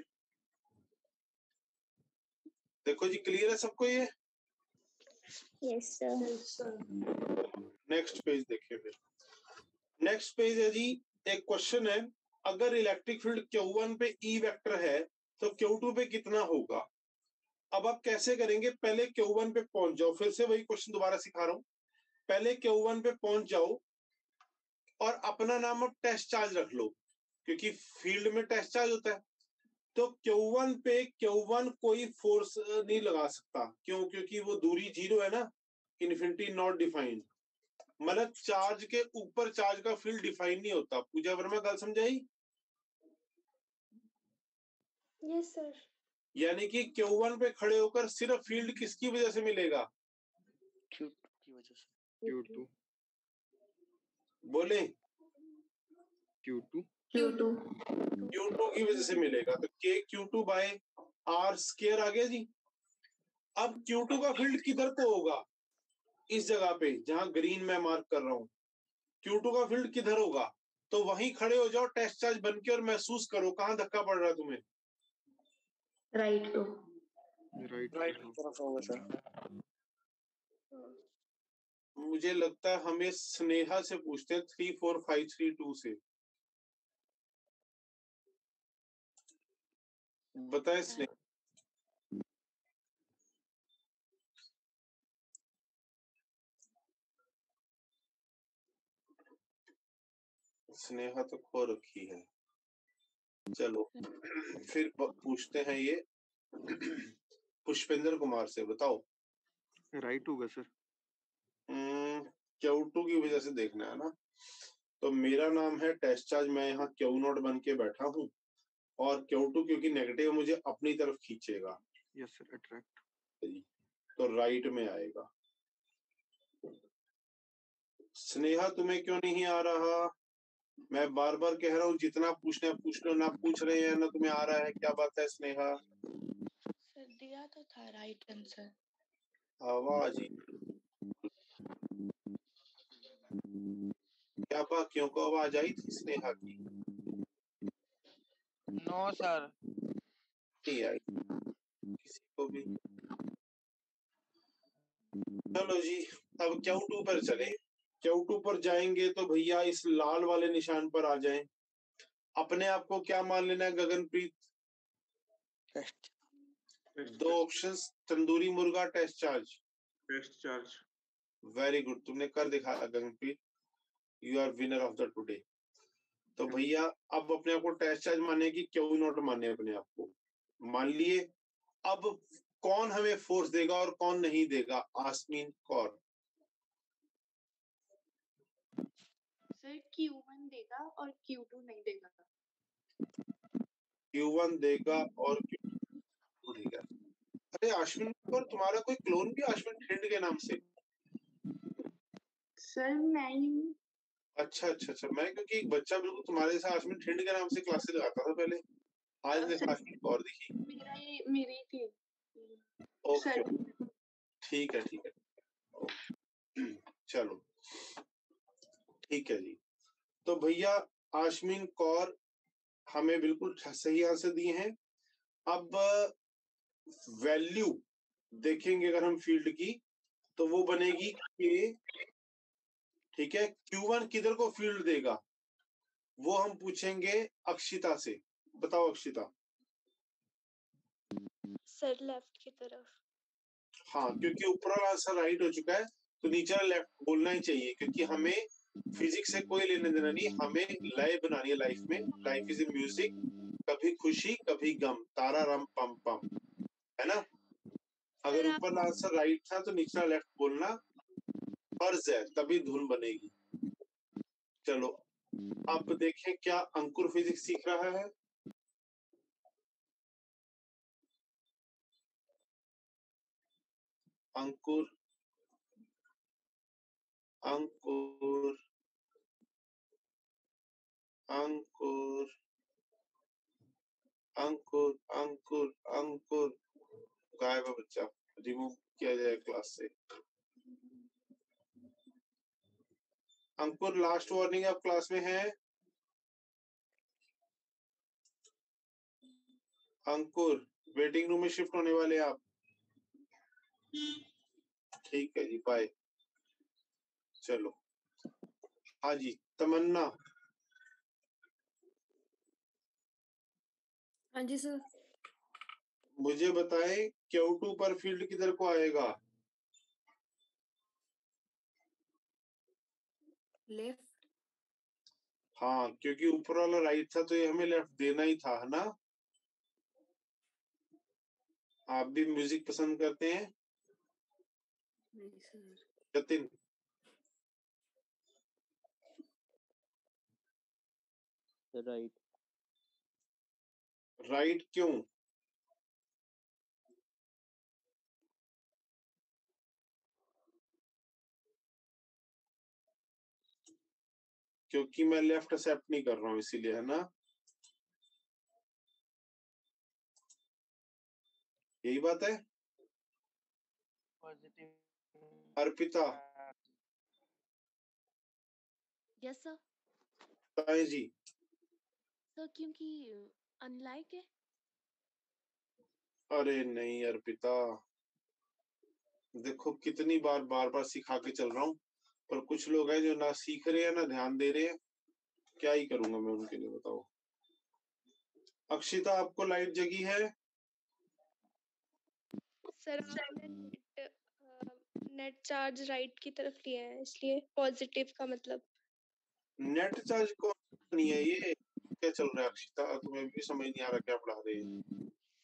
देखो जी, क्लियर है सबको ये? Yes sir. नेक्स्ट पेज देखिए फिर। नेक्स्ट पेज है जी, एक क्वेश्चन है, अगर इलेक्ट्रिक फील्ड Q1 पे E वेक्टर है तो Q2 पे कितना होगा। अब आप कैसे करेंगे, पहले Q1 पे पहुंच जाओ, फिर से वही क्वेश्चन दोबारा सिखा रहा हूं। पहले Q1 पे पहुंच जाओ और अपना नाम अब टेस्ट चार्ज रख लो, क्योंकि फील्ड में टेस्ट चार्ज होता है। तो Q1 पे Q1 कोई फोर्स नहीं लगा सकता, क्यों? क्योंकि वो दूरी 0 है ना, इन्फिनिटी नॉट डिफाइंड। मतलब चार्ज के ऊपर चार्ज का फील्ड डिफाइन नहीं होता। पूजा वर्मा गल समझाई? Yes sir. यानी कि Q1 पे खड़े होकर सिर्फ फील्ड किसकी वजह से मिलेगा? Q2 की वजह से। Q2 बोले Q2 की वजह से मिलेगा। तो K Q2 by R square आ गया जी। अब Q2 का फील्ड किधर को होगा? इस जगह पे जहां ग्रीन में मार्क कर रहा हूं, Q2 का फील्ड किधर होगा? तो वहीं खड़े हो जाओ टेस्ट चार्ज बन के और महसूस करो कहां धक्का पड़ रहा है तुम्हें। Right to. राइट की तरफ होगा सर। मुझे लगता है हमें स्नेहा से पूछते हैं 34532 से। बताए स्नेहा। स्नेहा तो खो रखी है। चलो फिर पूछते हैं ये पुष्पेंद्र कुमार से। बताओ। राइट होगा सर। Q2 की वजह से देखना है ना। तो मेरा नाम है टेस्ट चार्ज, मैं यहाँ Q0 बन के बैठा हूँ और Q2 क्योंकि नेगेटिव मुझे अपनी तरफ खींचेगा। Yes sir, attract. तो राइट में आएगा। स्नेहा तुम्हें क्यों नहीं आ रहा? मैं बार बार कह रहा हूँ जितना पूछना है पूछ लो, ना पूछ रहे हैं ना तुम्हें आ रहा है। क्या बात है स्नेहा? सर दिया तो था राइट आंसर। आवाज ही क्या क्या बाकियों को आवाज आई थी स्नेहा की? नो सर, नहीं आई किसी को भी। चलो जी, अब Q2 पर चले। Q2 पर जाएंगे तो भैया इस लाल वाले निशान पर आ जाएं। अपने आप को क्या मान लेना है गगनप्रीत? टेस्ट। दो ऑप्शंस, तंदूरी मुर्गा, test charge. Test charge. Very good, तुमने कर दिखाया Gaganpreet, you are winner of the today. तो भैया अब अपने आप को टेस्ट चार्ज माने कि क्यों नॉट माने? अपने आप को मान लिए। अब कौन हमें फोर्स देगा और कौन नहीं देगा? आस्मीन कौर। सर Q1 देगा और Q2 नहीं देगा। Q1 देगा और Q2 देगा। अरे आश्विन कौर, तुम्हारा कोई क्लोन भी आश्विन ठिंड के नाम से? सर मैं ही हूँ। अच्छा अच्छा अच्छा, मैं क्योंकि एक बच्चा बिल्कुल तुम्हारे जैसा आश्विन ठिंड के नाम से क्लासेस लगाता था पहले, आज देखा आश्विन कौर दिखी। मेरा ये मेरी थी ओके सर। ठीक है ठीक है, ओके चलो ठीक है जी। तो भैया आश्विन कौर हमें बिल्कुल सही आंसर दिए हैं। अब वैल्यू देखेंगे अगर हम फील्ड की तो वो बनेगी के, ठीक है। Q1 किधर को फील्ड देगा वो हम पूछेंगे अक्षिता से। बताओ अक्षिता। सर लेफ्ट की तरफ। हाँ, क्योंकि ऊपर वाला आंसर राइट हो चुका है तो नीचे वाला लेफ्ट बोलना ही चाहिए, क्योंकि हमें फिजिक्स से कोई लेने देना नहीं, हमें लय बनानी है लाइफ में। लाइफ इज ए म्यूजिक, कभी खुशी कभी गम, तारा रम पम पम, है ना। अगर ऊपर आंसर राइट था तो नीचे लेफ्ट बोलना फर्ज है, तभी धुन बनेगी। चलो अब देखें क्या अंकुर फिजिक्स सीख रहा है। अंकुर अंकुर अंकुर अंकुर अंकुर अंकुर गायब है बच्चा, रिमूव किया जाए क्लास से। अंकुर लास्ट वार्निंग आप क्लास में है। अंकुर वेटिंग रूम में शिफ्ट होने वाले आप। ठीक है जी, बाय। चलो हाँ जी, तमन्ना। हाँ जी सर। मुझे बताएं Q2 पर फील्ड किधर को आएगा? लेफ्ट। हाँ, क्योंकि ऊपर वाला राइट था तो ये हमें लेफ्ट देना ही था, है ना। आप भी म्यूजिक पसंद करते हैं? नहीं सर। जतिन। राइट। राइट क्यों? क्योंकि मैं लेफ्ट एक्सेप्ट नहीं कर रहा हूं इसीलिए, है ना। यही बात है। पॉजिटिव। अर्पिता। Yes sir. ताए जी। सर क्योंकि अनलाइक है। अरे नहीं अर्पिता, देखो कितनी बार बार सिखा के चल रहा हूँ, पर कुछ लोग हैं जो ना सीख रहे हैं ना ध्यान दे रहे हैं। क्या ही करूंगा मैं उनके लिए, बताओ। अक्षिता आपको लाइट जगी है? सर नेट चार्ज राइट की तरफ लिया है इसलिए पॉजिटिव का मतलब। नेट चार्ज कौन नहीं है ये? क्या चल रहा है अक्षिता, तुम्हें भी समझ नहीं आ रहा क्या पढ़ा रहे हैं।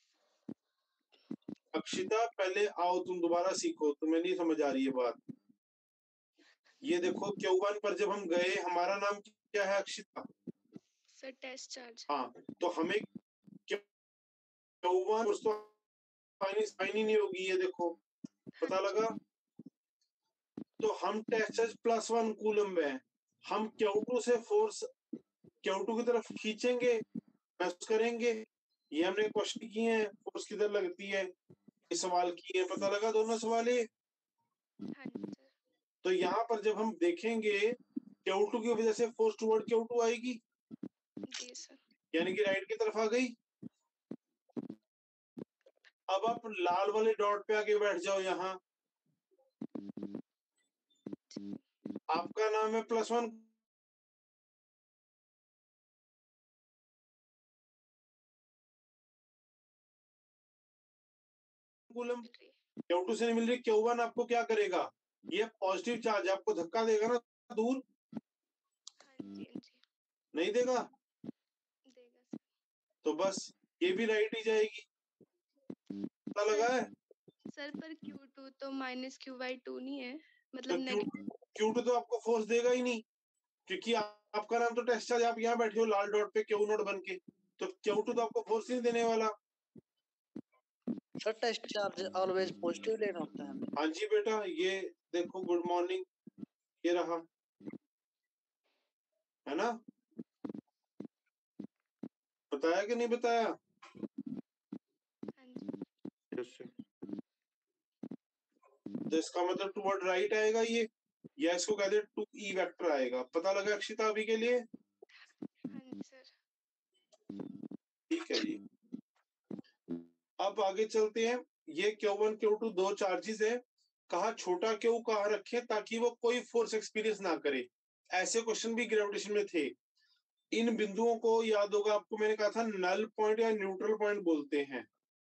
अक्षिता पहले आओ, तुम दोबारा सीखो, तुम्हें नहीं समझ आ रही है बात। ये देखो Q1 पर जब हम गए, हमारा नाम क्या है अक्षिता? Sir test charge. हाँ, तो हमें Q1 साइन ही नहीं होगी, ये देखो पता लगा। तो हम टेस्ट चार्ज +1 कूलम है, हम Q2 से फोर्स Q2 की तरफ खींचेंगे, महसूस करेंगे। ये हमने क्वेश्चन किए हैं, फोर्स किधर लगती है, ये सवाल किए हैं, पता लगा दोनों सवाल। तो यहाँ पर जब हम देखेंगे Q2 की वजह से फोर्स टुवर्ड Q2 आएगी, जी सर। यानी कि राइट की तरफ आ गई। अब आप लाल वाले डॉट पे आके बैठ जाओ, यहाँ आपका नाम है +1 कूलम, Q2 से नहीं मिल रही, Q1 आपको क्या करेगा, ये पॉजिटिव चार्ज आपको धक्का देगा ना दूर, नहीं देगा, तो बस ये भी राइट ही जाएगी। पता लगा है सर पर Q2 तो -Q/2 नहीं है, तो मतलब नेगेटिव। Q2 तो आपको फोर्स देगा ही नहीं, क्योंकि आपका नाम तो टेस्ट चार्ज, आप यहाँ बैठे हो लाल डॉट पे Q0 बन के, तो Q2 तो आपको फोर्स नहीं देने वाला। Sir test charge always positive लेना होता है हमें। हाँ जी बेटा, ये देखो गुड मॉर्निंग, ये रहा, है ना, बताया कि नहीं बताया? तो इसका मतलब टुवर्ड राइट आएगा ये, या इसको कहते हैं 2E वेक्टर आएगा। पता लगा अक्षिता अभी के लिए? ठीक है जी। अब आगे चलते हैं, ये Q1 Q2 दो चार्जेस है, कहा छोटा Q कहाँ रखे ताकि वो कोई फोर्स एक्सपीरियंस ना करे। ऐसे क्वेश्चन भी ग्रेविटेशन में थे। इन बिंदुओं को याद होगा आपको, मैंने कहा था नल पॉइंट या न्यूट्रल पॉइंट बोलते हैं,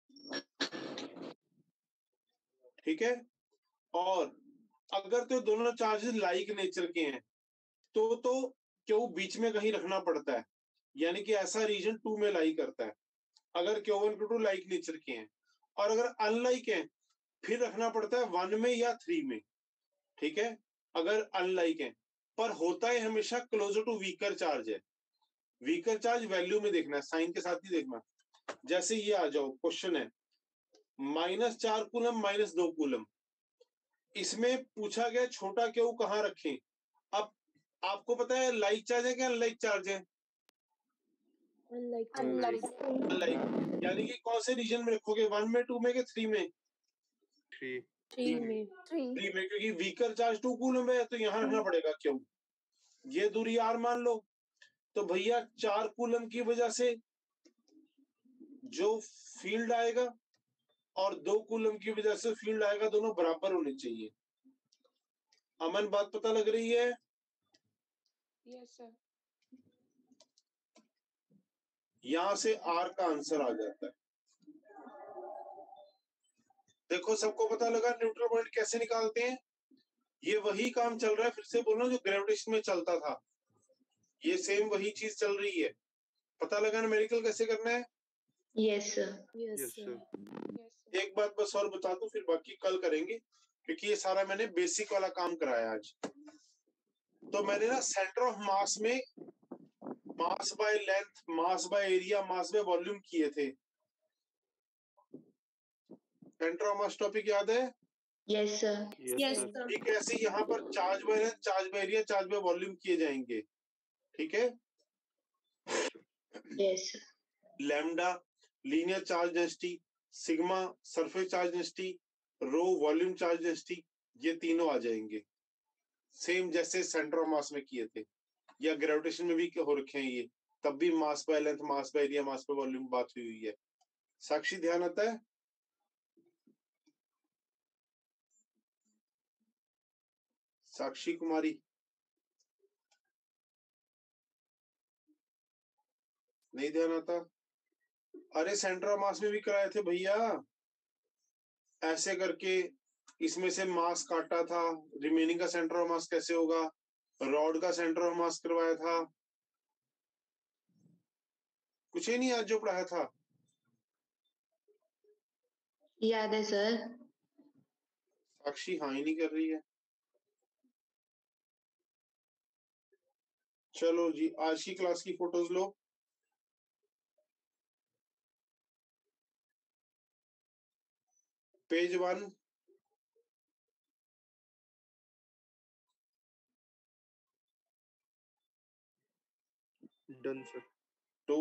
ठीक है। और अगर तो दोनों चार्जेस लाइक नेचर के हैं तो Q बीच में कहीं रखना पड़ता है, यानी कि ऐसा रीजन 2 में लाई करता है अगर Q1 Q2 लाइक नेचर के हैं, और अगर अनलाइक हैं फिर रखना पड़ता है 1 में या 3 में, ठीक है, अगर अनलाइक है। पर होता है हमेशा क्लोजर टू वीकर चार्ज है। वीकर चार्ज वैल्यू में देखना है, साइन के साथ ही देखना। जैसे ये आ जाओ, क्वेश्चन है -4 कूलम -2 कूलम, इसमें पूछा गया छोटा Q कहाँ रखें। अब आपको पता है लाइक चार्ज है क्या अनलाइक चार्ज है? अनलाइक, यानी कि कौन से रीजन में रखोगे, 1 में 2 में कि 3 में? 3 में। 3 में, क्योंकि वीकर चार्ज 2 कूलम है तो यहाँ रखना पड़ेगा Q। ये दूरी R मान लो, तो भैया 4 कूलम की वजह से जो फील्ड आएगा और 2 कूलम की वजह से फील्ड आएगा, दोनों बराबर होने चाहिए। अमन, बात पता लग रही है? Yes sir. यहां से R का आंसर आ जाता है। देखो सबको पता लगा न्यूट्रल पॉइंट कैसे निकालते हैं? ये वही काम चल रहा है, फिर से बोल रहा हूं, जो ग्रेविटेशन में चलता था, ये सेम वही चीज चल रही है। पता लगा न्यूमेरिकल कैसे करना है? Yes sir. एक बात बस और बता दूं, फिर बाकी कल करेंगे, क्योंकि ये सारा मैंने बेसिक वाला काम कराया आज। तो मैंने ना सेंटर ऑफ मास में mass by length, mass by area, mass by volume किए थे। सेंटर ऑफ मास टॉपिक याद है? Yes sir. ठीक है, ऐसे यहाँ पर charge by length, charge by area, charge by volume किए जाएंगे, ठीक है। Yes lambda linear charge density, sigma surface charge density, rho volume charge density, ये तीनों आ जाएंगे सेम जैसे सेंटर ऑफ मास में किए थे, या ग्रेविटेशन में भी हो रखे हैं ये, तब भी mass by length, mass by area, mass by volume बात हुई है। साक्षी ध्यान आता है? साक्षी कुमारी, नहीं ध्यान आता? अरे सेंटर ऑफ मास में भी कराए थे भैया, ऐसे करके इसमें से मास काटा था, रिमेनिंग का सेंटर ऑफ मास कैसे होगा, रॉड का सेंटर ऑफ मास करवाया था, कुछ ही नहीं आज जो पढ़ाया था। याद है सर। साक्षी हाँ ही नहीं कर रही है। चलो जी, आज की क्लास की फोटोज लो। Page 1, done sir. 2,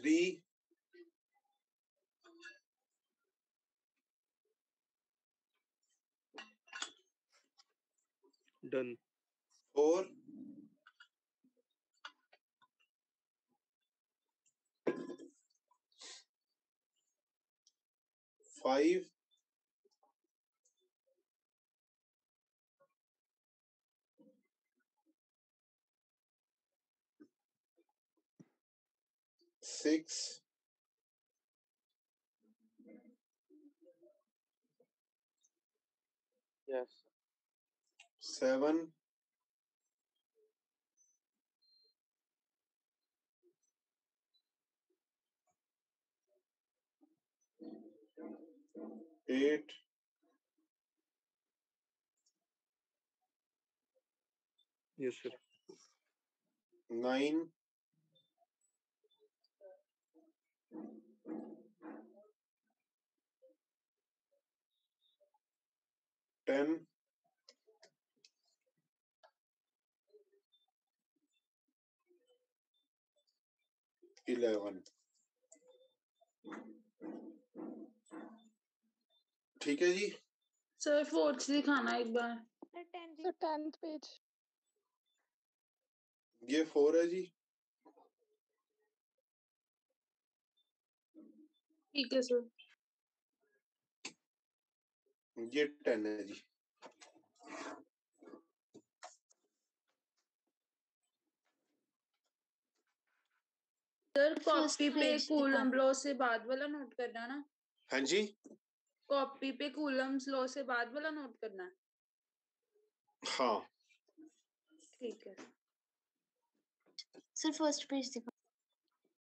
3 done 4 5 6 yes 7 8 yes sir 9 10 11 ठीक है जी। सर फोर्थ दिखाना एक बार। Sir 10th page. ये 4 है जी। ठीक है सर। ये 10 है जी। सर कॉपी पे कूलम लॉ से बाद वाला नोट करना ना। हाँ जी कॉपी पे कूलम्स लॉ से बाद वाला नोट करना है। हाँ ठीक है सर फर्स्ट पेज दिखा।